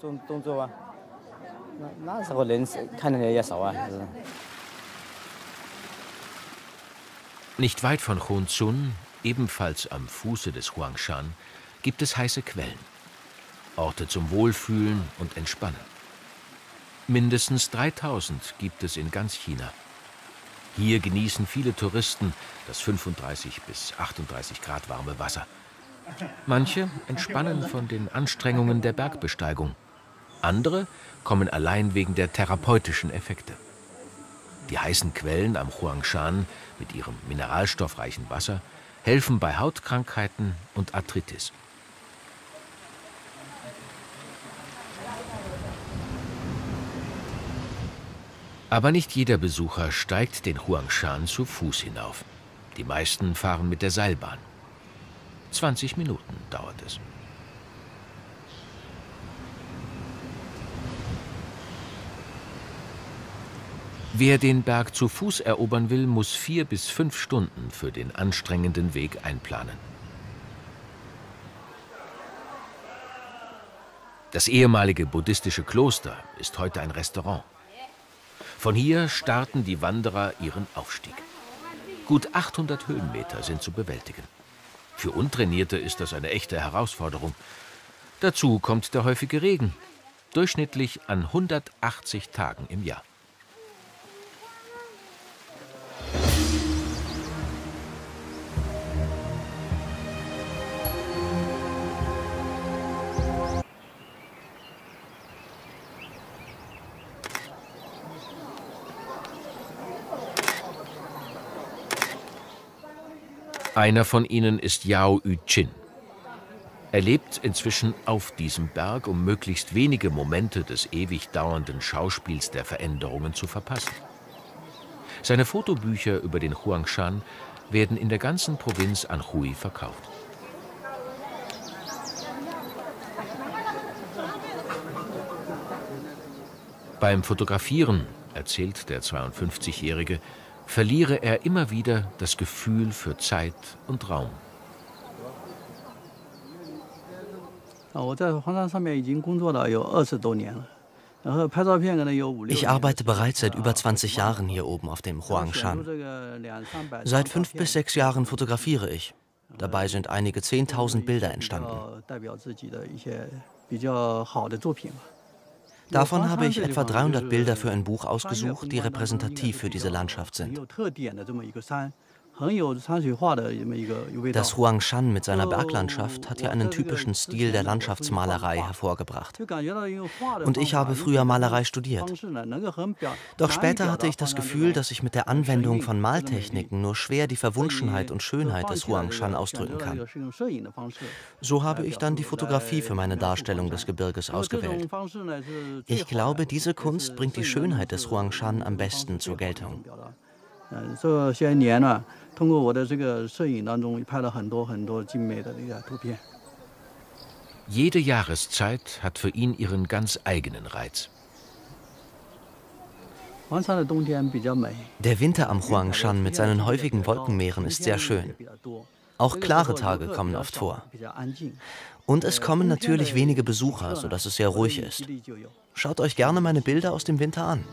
Nicht weit von Chunzun, ebenfalls am Fuße des Huangshan, gibt es heiße Quellen. Orte zum Wohlfühlen und Entspannen. Mindestens dreitausend gibt es in ganz China. Hier genießen viele Touristen das fünfunddreißig bis achtunddreißig Grad warme Wasser. Manche entspannen von den Anstrengungen der Bergbesteigung. Andere kommen allein wegen der therapeutischen Effekte. Die heißen Quellen am Huangshan mit ihrem mineralstoffreichen Wasser helfen bei Hautkrankheiten und Arthritis. Aber nicht jeder Besucher steigt den Huangshan zu Fuß hinauf. Die meisten fahren mit der Seilbahn. zwanzig Minuten dauert es. Wer den Berg zu Fuß erobern will, muss vier bis fünf Stunden für den anstrengenden Weg einplanen. Das ehemalige buddhistische Kloster ist heute ein Restaurant. Von hier starten die Wanderer ihren Aufstieg. Gut achthundert Höhenmeter sind zu bewältigen. Für Untrainierte ist das eine echte Herausforderung. Dazu kommt der häufige Regen, durchschnittlich an hundertachtzig Tagen im Jahr. Einer von ihnen ist Yao Yuqin. Er lebt inzwischen auf diesem Berg, um möglichst wenige Momente des ewig dauernden Schauspiels der Veränderungen zu verpassen. Seine Fotobücher über den Huangshan werden in der ganzen Provinz Anhui verkauft. Beim Fotografieren, erzählt der zweiundfünfzigjährige, verliere er immer wieder das Gefühl für Zeit und Raum. Ich arbeite bereits seit über zwanzig Jahren hier oben auf dem Huangshan. Seit fünf bis sechs Jahren fotografiere ich. Dabei sind einige zehntausend Bilder entstanden. Davon habe ich etwa dreihundert Bilder für ein Buch ausgesucht, die repräsentativ für diese Landschaft sind. Das Huangshan mit seiner Berglandschaft hat ja einen typischen Stil der Landschaftsmalerei hervorgebracht. Und ich habe früher Malerei studiert. Doch später hatte ich das Gefühl, dass ich mit der Anwendung von Maltechniken nur schwer die Verwunschenheit und Schönheit des Huangshan ausdrücken kann. So habe ich dann die Fotografie für meine Darstellung des Gebirges ausgewählt. Ich glaube, diese Kunst bringt die Schönheit des Huangshan am besten zur Geltung. Jede Jahreszeit hat für ihn ihren ganz eigenen Reiz. Der Winter am Huangshan mit seinen häufigen Wolkenmeeren ist sehr schön. Auch klare Tage kommen oft vor. Und es kommen natürlich wenige Besucher, sodass es sehr ruhig ist. Schaut euch gerne meine Bilder aus dem Winter an.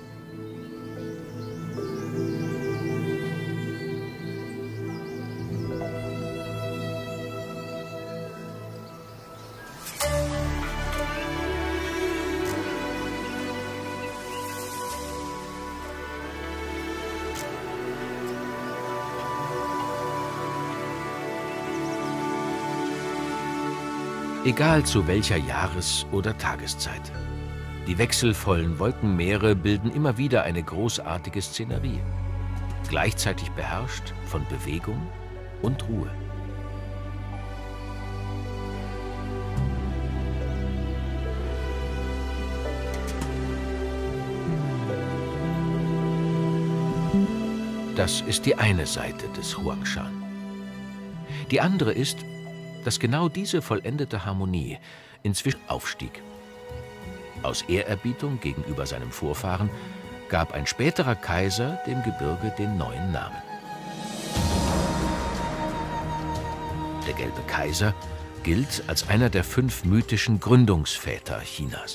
Egal zu welcher Jahres- oder Tageszeit. Die wechselvollen Wolkenmeere bilden immer wieder eine großartige Szenerie, gleichzeitig beherrscht von Bewegung und Ruhe. Das ist die eine Seite des Huangshan. Die andere ist, dass genau diese vollendete Harmonie inzwischen aufstieg. Aus Ehrerbietung gegenüber seinem Vorfahren gab ein späterer Kaiser dem Gebirge den neuen Namen. Der Gelbe Kaiser gilt als einer der fünf mythischen Gründungsväter Chinas.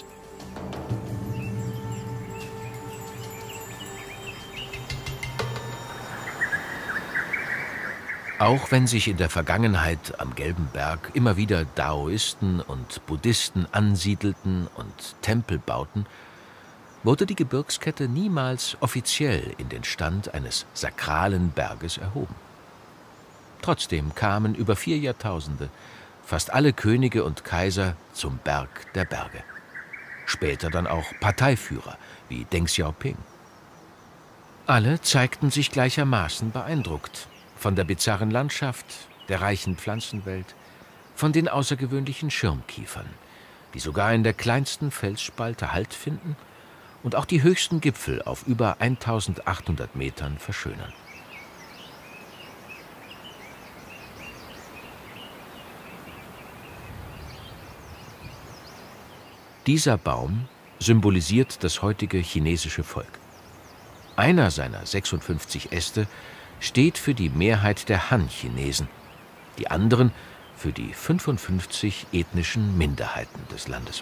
Auch wenn sich in der Vergangenheit am Gelben Berg immer wieder Daoisten und Buddhisten ansiedelten und Tempel bauten, wurde die Gebirgskette niemals offiziell in den Stand eines sakralen Berges erhoben. Trotzdem kamen über vier Jahrtausende fast alle Könige und Kaiser zum Berg der Berge. Später dann auch Parteiführer wie Deng Xiaoping. Alle zeigten sich gleichermaßen beeindruckt von der bizarren Landschaft, der reichen Pflanzenwelt, von den außergewöhnlichen Schirmkiefern, die sogar in der kleinsten Felsspalte Halt finden und auch die höchsten Gipfel auf über eintausendachthundert Metern verschönern. Dieser Baum symbolisiert das heutige chinesische Volk. Einer seiner sechsundfünfzig Äste steht für die Mehrheit der Han-Chinesen, die anderen für die fünfundfünfzig ethnischen Minderheiten des Landes.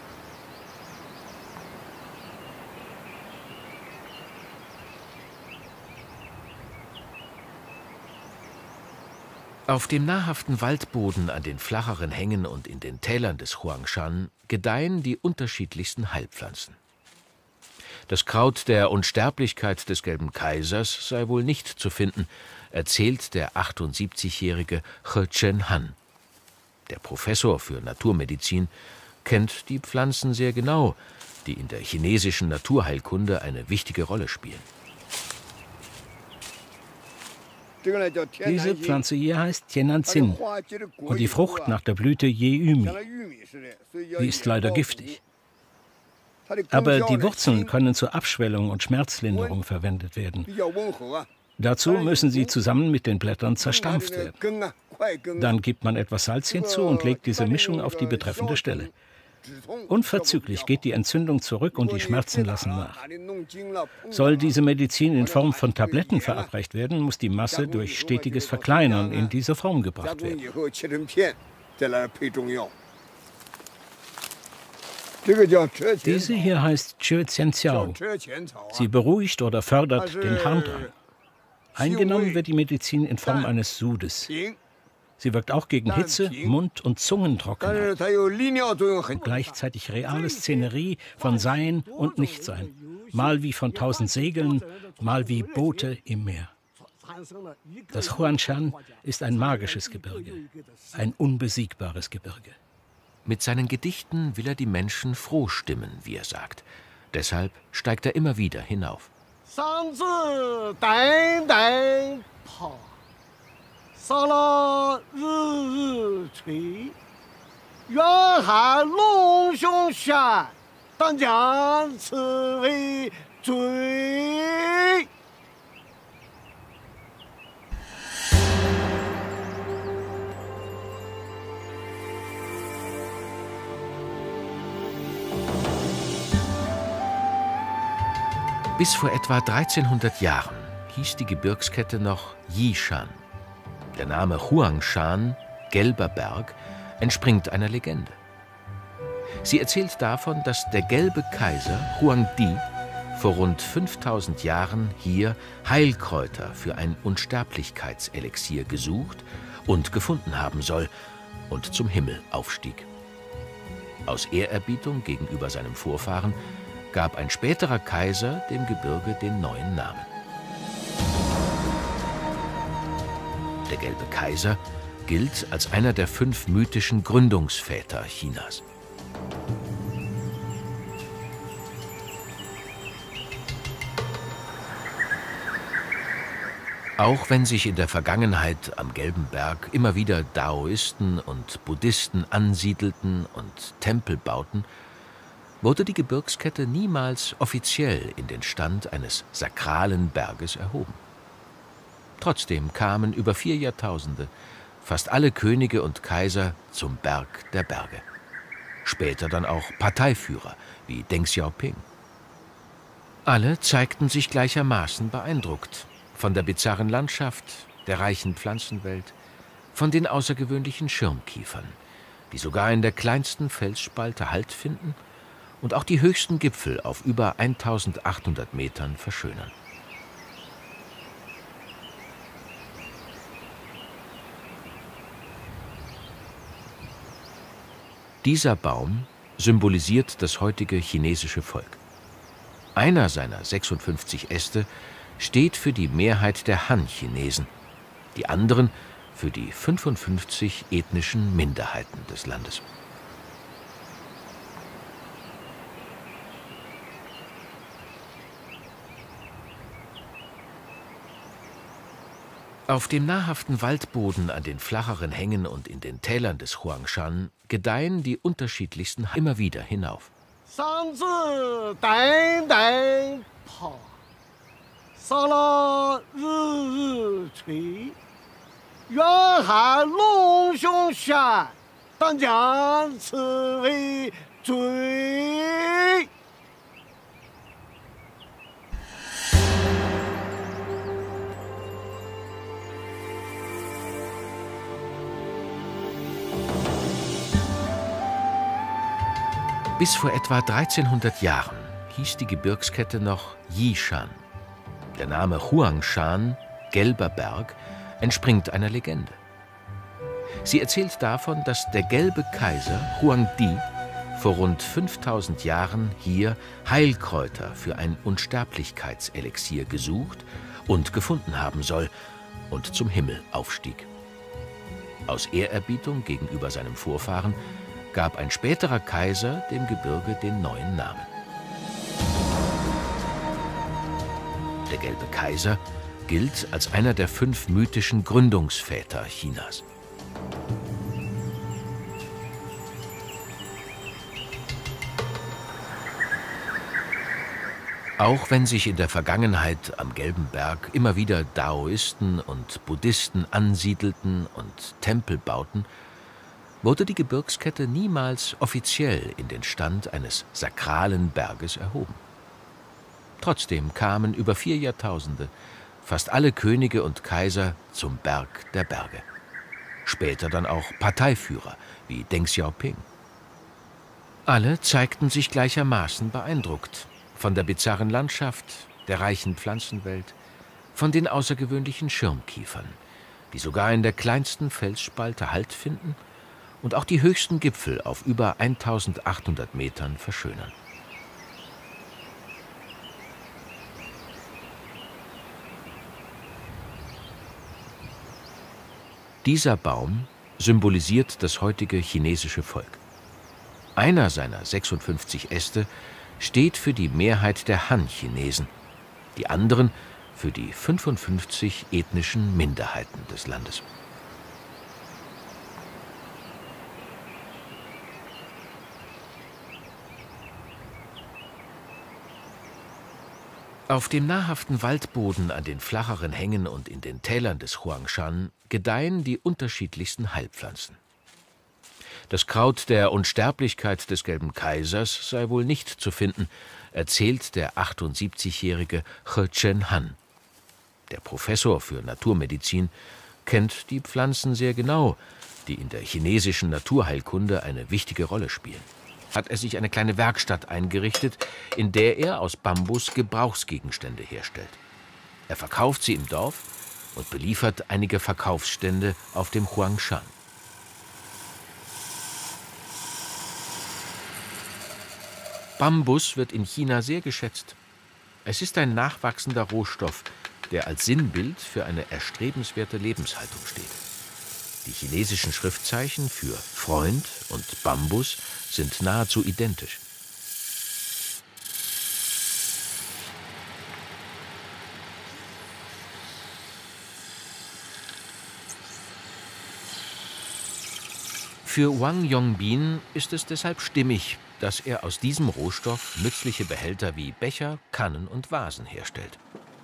Auf dem nahrhaften Waldboden an den flacheren Hängen und in den Tälern des Huangshan gedeihen die unterschiedlichsten Heilpflanzen. Das Kraut der Unsterblichkeit des Gelben Kaisers sei wohl nicht zu finden, erzählt der achtundsiebzigjährige He Chen-han. Der Professor für Naturmedizin kennt die Pflanzen sehr genau, die in der chinesischen Naturheilkunde eine wichtige Rolle spielen. Diese Pflanze hier heißt Tiananzin und die Frucht nach der Blüte Yeümi. Die ist leider giftig. Aber die Wurzeln können zur Abschwellung und Schmerzlinderung verwendet werden. Dazu müssen sie zusammen mit den Blättern zerstampft werden. Dann gibt man etwas Salz hinzu und legt diese Mischung auf die betreffende Stelle. Unverzüglich geht die Entzündung zurück und die Schmerzen lassen nach. Soll diese Medizin in Form von Tabletten verabreicht werden, muss die Masse durch stetiges Verkleinern in diese Form gebracht werden. Diese hier heißt Zhe Qianqiao. Sie beruhigt oder fördert den Harndrang. Eingenommen wird die Medizin in Form eines Sudes. Sie wirkt auch gegen Hitze, Mund- und Zungentrockenheit und gleichzeitig reale Szenerie von Sein und Nichtsein, mal wie von tausend Segeln, mal wie Boote im Meer. Das Huangshan ist ein magisches Gebirge, ein unbesiegbares Gebirge. Mit seinen Gedichten will er die Menschen froh stimmen, wie er sagt. Deshalb steigt er immer wieder hinauf. Bis vor etwa dreizehnhundert Jahren hieß die Gebirgskette noch Yishan. Der Name Huangshan, Gelber Berg, entspringt einer Legende. Sie erzählt davon, dass der gelbe Kaiser Huangdi vor rund fünftausend Jahren hier Heilkräuter für ein Unsterblichkeitselixier gesucht und gefunden haben soll und zum Himmel aufstieg. Aus Ehrerbietung gegenüber seinem Vorfahren gab ein späterer Kaiser dem Gebirge den neuen Namen. Der gelbe Kaiser gilt als einer der fünf mythischen Gründungsväter Chinas. Auch wenn sich in der Vergangenheit am Gelben Berg immer wieder Daoisten und Buddhisten ansiedelten und Tempel bauten, wurde die Gebirgskette niemals offiziell in den Stand eines sakralen Berges erhoben. Trotzdem kamen über vier Jahrtausende fast alle Könige und Kaiser zum Berg der Berge. Später dann auch Parteiführer wie Deng Xiaoping. Alle zeigten sich gleichermaßen beeindruckt von der bizarren Landschaft, der reichen Pflanzenwelt, von den außergewöhnlichen Schirmkiefern, die sogar in der kleinsten Felsspalte Halt finden und auch die höchsten Gipfel auf über eintausendachthundert Metern verschönern. Dieser Baum symbolisiert das heutige chinesische Volk. Einer seiner sechsundfünfzig Äste steht für die Mehrheit der Han-Chinesen, die anderen für die fünfundfünfzig ethnischen Minderheiten des Landes. Auf dem nahrhaften Waldboden an den flacheren Hängen und in den Tälern des Huangshan gedeihen die unterschiedlichsten immer wieder hinauf. Bis vor etwa dreizehnhundert Jahren hieß die Gebirgskette noch Yishan. Der Name Huangshan, Gelber Berg, entspringt einer Legende. Sie erzählt davon, dass der gelbe Kaiser Huangdi vor rund fünftausend Jahren hier Heilkräuter für ein Unsterblichkeitselixier gesucht und gefunden haben soll und zum Himmel aufstieg. Aus Ehrerbietung gegenüber seinem Vorfahren gab ein späterer Kaiser dem Gebirge den neuen Namen. Der gelbe Kaiser gilt als einer der fünf mythischen Gründungsväter Chinas. Auch wenn sich in der Vergangenheit am Gelben Berg immer wieder Daoisten und Buddhisten ansiedelten und Tempel bauten, wurde die Gebirgskette niemals offiziell in den Stand eines sakralen Berges erhoben. Trotzdem kamen über vier Jahrtausende fast alle Könige und Kaiser zum Berg der Berge. Später dann auch Parteiführer wie Deng Xiaoping. Alle zeigten sich gleichermaßen beeindruckt von der bizarren Landschaft, der reichen Pflanzenwelt, von den außergewöhnlichen Schirmkiefern, die sogar in der kleinsten Felsspalte Halt finden und auch die höchsten Gipfel auf über eintausendachthundert Metern verschönern. Dieser Baum symbolisiert das heutige chinesische Volk. Einer seiner sechsundfünfzig Äste steht für die Mehrheit der Han-Chinesen, die anderen für die fünfundfünfzig ethnischen Minderheiten des Landes. Auf dem nahrhaften Waldboden an den flacheren Hängen und in den Tälern des Huangshan gedeihen die unterschiedlichsten Heilpflanzen. Das Kraut der Unsterblichkeit des gelben Kaisers sei wohl nicht zu finden, erzählt der achtundsiebzigjährige He Chen-han. Der Professor für Naturmedizin kennt die Pflanzen sehr genau, die in der chinesischen Naturheilkunde eine wichtige Rolle spielen. Hat er sich eine kleine Werkstatt eingerichtet, in der er aus Bambus Gebrauchsgegenstände herstellt. Er verkauft sie im Dorf und beliefert einige Verkaufsstände auf dem Huangshan. Bambus wird in China sehr geschätzt. Es ist ein nachwachsender Rohstoff, der als Sinnbild für eine erstrebenswerte Lebenshaltung steht. Die chinesischen Schriftzeichen für Freund und Bambus sind nahezu identisch. Für Wang Yongbin ist es deshalb stimmig, dass er aus diesem Rohstoff nützliche Behälter wie Becher, Kannen und Vasen herstellt.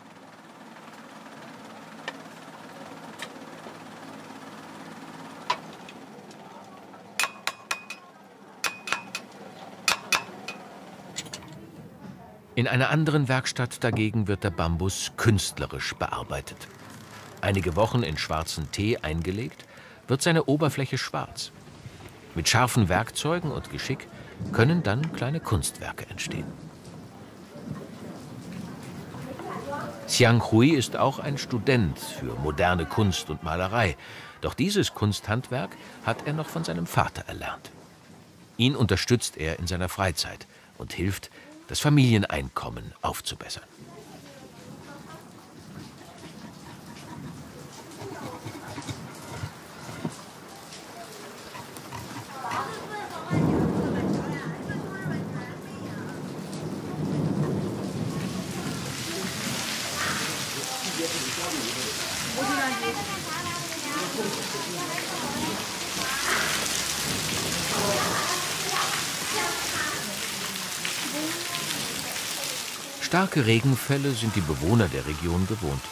In einer anderen Werkstatt dagegen wird der Bambus künstlerisch bearbeitet. Einige Wochen in schwarzen Tee eingelegt, wird seine Oberfläche schwarz. Mit scharfen Werkzeugen und Geschick können dann kleine Kunstwerke entstehen. Xiang Hui ist auch ein Student für moderne Kunst und Malerei. Doch dieses Kunsthandwerk hat er noch von seinem Vater erlernt. Ihn unterstützt er in seiner Freizeit und hilft, das Familieneinkommen aufzubessern. Starke Regenfälle sind die Bewohner der Region gewohnt.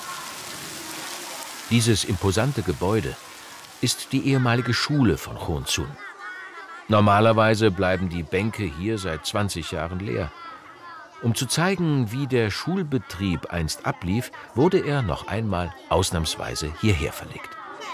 Dieses imposante Gebäude ist die ehemalige Schule von Chonsun. Normalerweise bleiben die Bänke hier seit zwanzig Jahren leer. Um zu zeigen, wie der Schulbetrieb einst ablief, wurde er noch einmal ausnahmsweise hierher verlegt.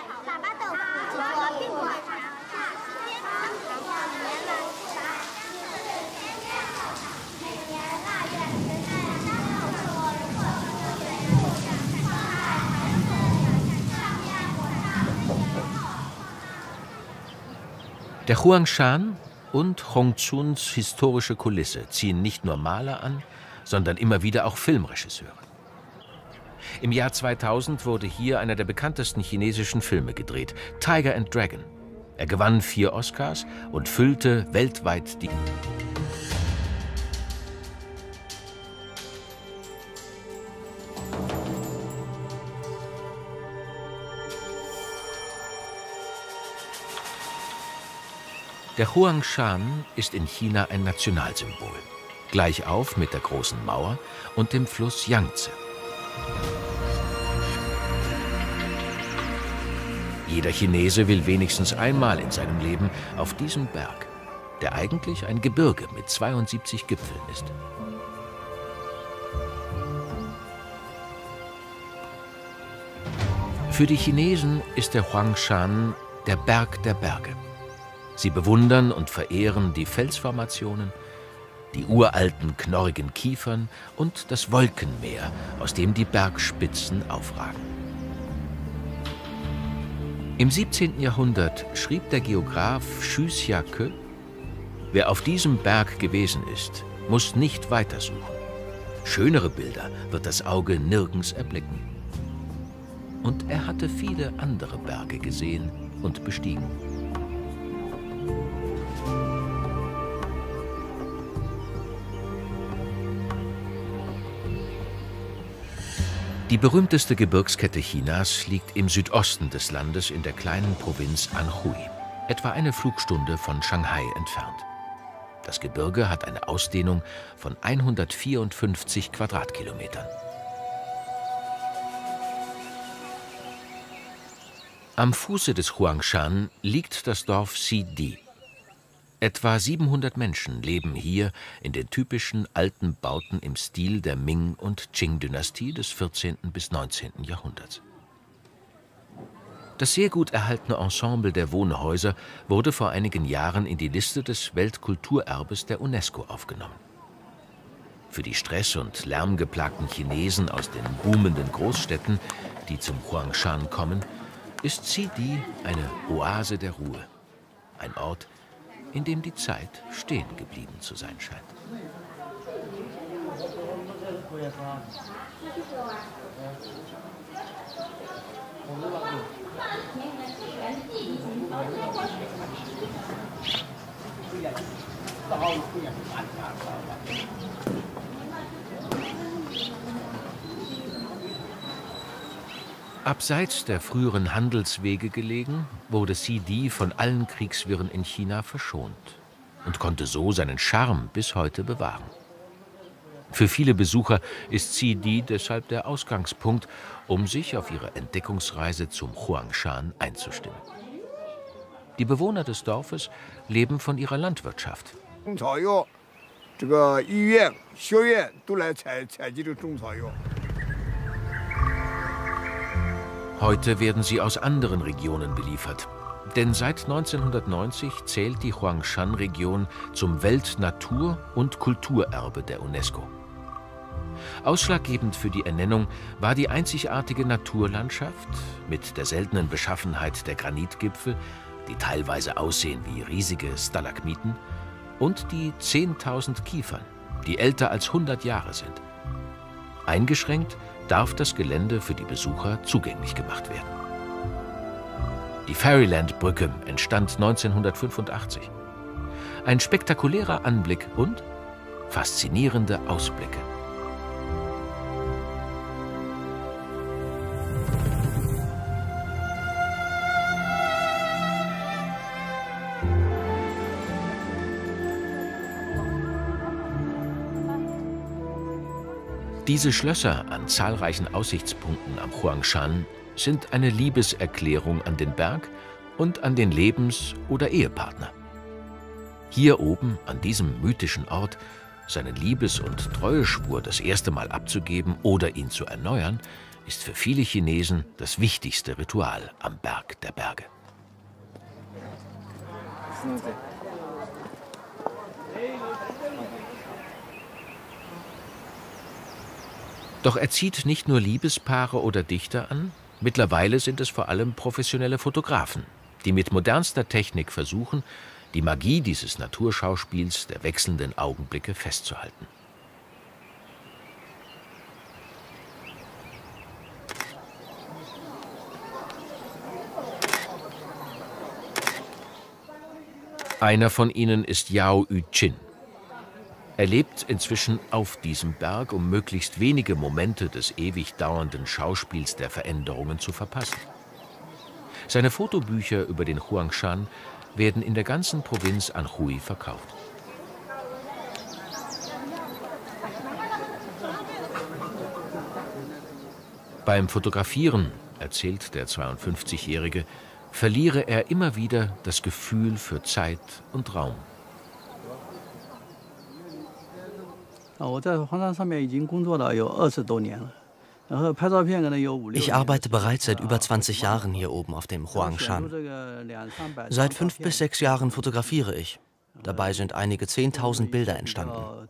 Der Huangshan und Chongzuns historische Kulisse ziehen nicht nur Maler an, sondern immer wieder auch Filmregisseure. Im Jahr zweitausend wurde hier einer der bekanntesten chinesischen Filme gedreht, Tiger and Dragon. Er gewann vier Oscars und füllte weltweit die... Der Huangshan ist in China ein Nationalsymbol, gleich auf mit der Großen Mauer und dem Fluss Yangtze. Jeder Chinese will wenigstens einmal in seinem Leben auf diesen Berg, der eigentlich ein Gebirge mit zweiundsiebzig Gipfeln ist. Für die Chinesen ist der Huangshan der Berg der Berge. Sie bewundern und verehren die Felsformationen, die uralten, knorrigen Kiefern und das Wolkenmeer, aus dem die Bergspitzen aufragen. Im siebzehnten Jahrhundert schrieb der Geograph Xu Xiake: Wer auf diesem Berg gewesen ist, muss nicht weitersuchen. Schönere Bilder wird das Auge nirgends erblicken. Und er hatte viele andere Berge gesehen und bestiegen. Die berühmteste Gebirgskette Chinas liegt im Südosten des Landes in der kleinen Provinz Anhui, etwa eine Flugstunde von Shanghai entfernt. Das Gebirge hat eine Ausdehnung von hundertvierundfünfzig Quadratkilometern. Am Fuße des Huangshan liegt das Dorf Xidi. Etwa siebenhundert Menschen leben hier in den typischen alten Bauten im Stil der Ming- und Qing-Dynastie des vierzehnten bis neunzehnten Jahrhunderts. Das sehr gut erhaltene Ensemble der Wohnhäuser wurde vor einigen Jahren in die Liste des Weltkulturerbes der UNESCO aufgenommen. Für die stress- und lärmgeplagten Chinesen aus den boomenden Großstädten, die zum Huangshan kommen, ist Sidi eine Oase der Ruhe. Ein Ort, in dem die Zeit stehen geblieben zu sein scheint. Abseits der früheren Handelswege gelegen, wurde Sidi von allen Kriegswirren in China verschont und konnte so seinen Charme bis heute bewahren. Für viele Besucher ist Sidi deshalb der Ausgangspunkt, um sich auf ihre Entdeckungsreise zum Huangshan einzustimmen. Die Bewohner des Dorfes leben von ihrer Landwirtschaft. Heute werden sie aus anderen Regionen beliefert. Denn seit neunzehnhundertneunzig zählt die Huangshan-Region zum Weltnatur- und Kulturerbe der UNESCO. Ausschlaggebend für die Ernennung war die einzigartige Naturlandschaft mit der seltenen Beschaffenheit der Granitgipfel, die teilweise aussehen wie riesige Stalagmiten, und die zehntausend Kiefern, die älter als hundert Jahre sind. Eingeschränkt darf das Gelände für die Besucher zugänglich gemacht werden. Die Fairyland-Brücke entstand neunzehnhundertfünfundachtzig. Ein spektakulärer Anblick und faszinierende Ausblicke. Diese Schlösser an zahlreichen Aussichtspunkten am Huangshan sind eine Liebeserklärung an den Berg und an den Lebens- oder Ehepartner. Hier oben, an diesem mythischen Ort, seine Liebes- und Treueschwur das erste Mal abzugeben oder ihn zu erneuern, ist für viele Chinesen das wichtigste Ritual am Berg der Berge. Doch er zieht nicht nur Liebespaare oder Dichter an, mittlerweile sind es vor allem professionelle Fotografen, die mit modernster Technik versuchen, die Magie dieses Naturschauspiels der wechselnden Augenblicke festzuhalten. Einer von ihnen ist Yao Yuqin. Er lebt inzwischen auf diesem Berg, um möglichst wenige Momente des ewig dauernden Schauspiels der Veränderungen zu verpassen. Seine Fotobücher über den Huangshan werden in der ganzen Provinz Anhui verkauft. Beim Fotografieren, erzählt der zweiundfünfzigjährige, verliere er immer wieder das Gefühl für Zeit und Raum. Ich arbeite bereits seit über zwanzig Jahren hier oben auf dem Huangshan. Seit fünf bis sechs Jahren fotografiere ich. Dabei sind einige zehntausend Bilder entstanden.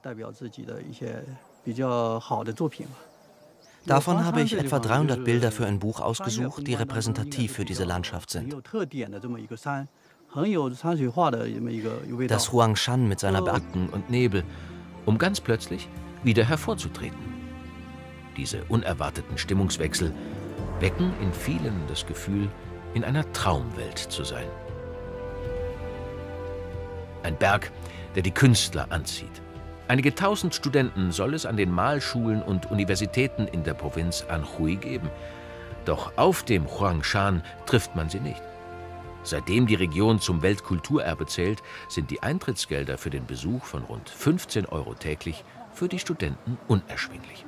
Davon habe ich etwa dreihundert Bilder für ein Buch ausgesucht, die repräsentativ für diese Landschaft sind. Das Huangshan mit seiner Bergen und Nebel, um ganz plötzlich wieder hervorzutreten. Diese unerwarteten Stimmungswechsel wecken in vielen das Gefühl, in einer Traumwelt zu sein. Ein Berg, der die Künstler anzieht. Einige tausend Studenten soll es an den Malschulen und Universitäten in der Provinz Anhui geben. Doch auf dem Huangshan trifft man sie nicht. Seitdem die Region zum Weltkulturerbe zählt, sind die Eintrittsgelder für den Besuch von rund fünfzehn Euro täglich für die Studenten unerschwinglich.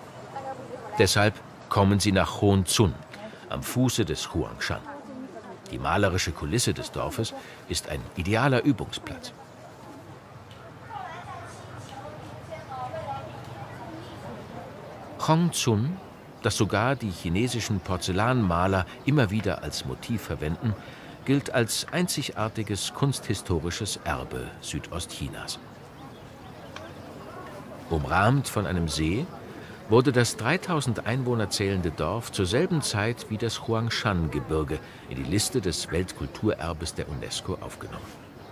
Deshalb kommen sie nach Honzun, am Fuße des Huangshan. Die malerische Kulisse des Dorfes ist ein idealer Übungsplatz. Chongzun, das sogar die chinesischen Porzellanmaler immer wieder als Motiv verwenden, gilt als einzigartiges kunsthistorisches Erbe Südostchinas. Umrahmt von einem See wurde das dreitausend Einwohner zählende Dorf zur selben Zeit wie das Huangshan-Gebirge in die Liste des Weltkulturerbes der UNESCO aufgenommen.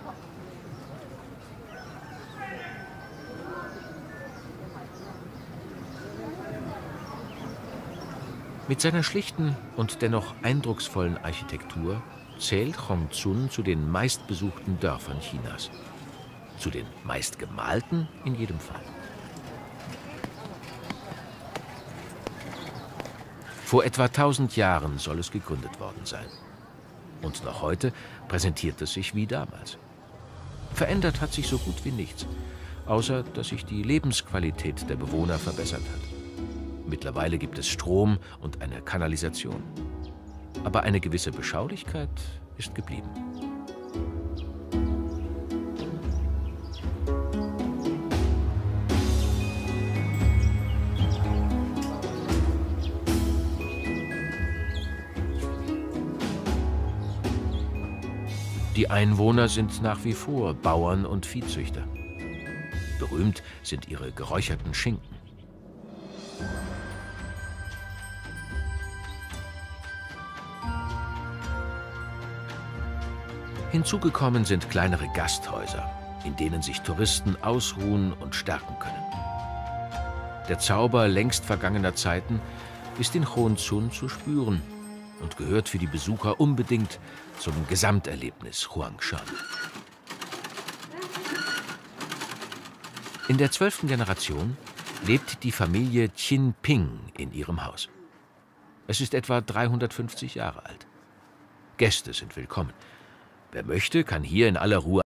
Mit seiner schlichten und dennoch eindrucksvollen Architektur zählt Chongzun zu den meistbesuchten Dörfern Chinas. Zu den meistgemalten in jedem Fall. Vor etwa tausend Jahren soll es gegründet worden sein. Und noch heute präsentiert es sich wie damals. Verändert hat sich so gut wie nichts, außer dass sich die Lebensqualität der Bewohner verbessert hat. Mittlerweile gibt es Strom und eine Kanalisation. Aber eine gewisse Beschaulichkeit ist geblieben. Die Einwohner sind nach wie vor Bauern und Viehzüchter. Berühmt sind ihre geräucherten Schinken. Hinzugekommen sind kleinere Gasthäuser, in denen sich Touristen ausruhen und stärken können. Der Zauber längst vergangener Zeiten ist in Chongzun zu spüren und gehört für die Besucher unbedingt zum Gesamterlebnis Huangshan. In der zwölften Generation lebt die Familie Qin Ping in ihrem Haus. Es ist etwa dreihundertfünfzig Jahre alt. Gäste sind willkommen. Wer möchte, kann hier in aller Ruhe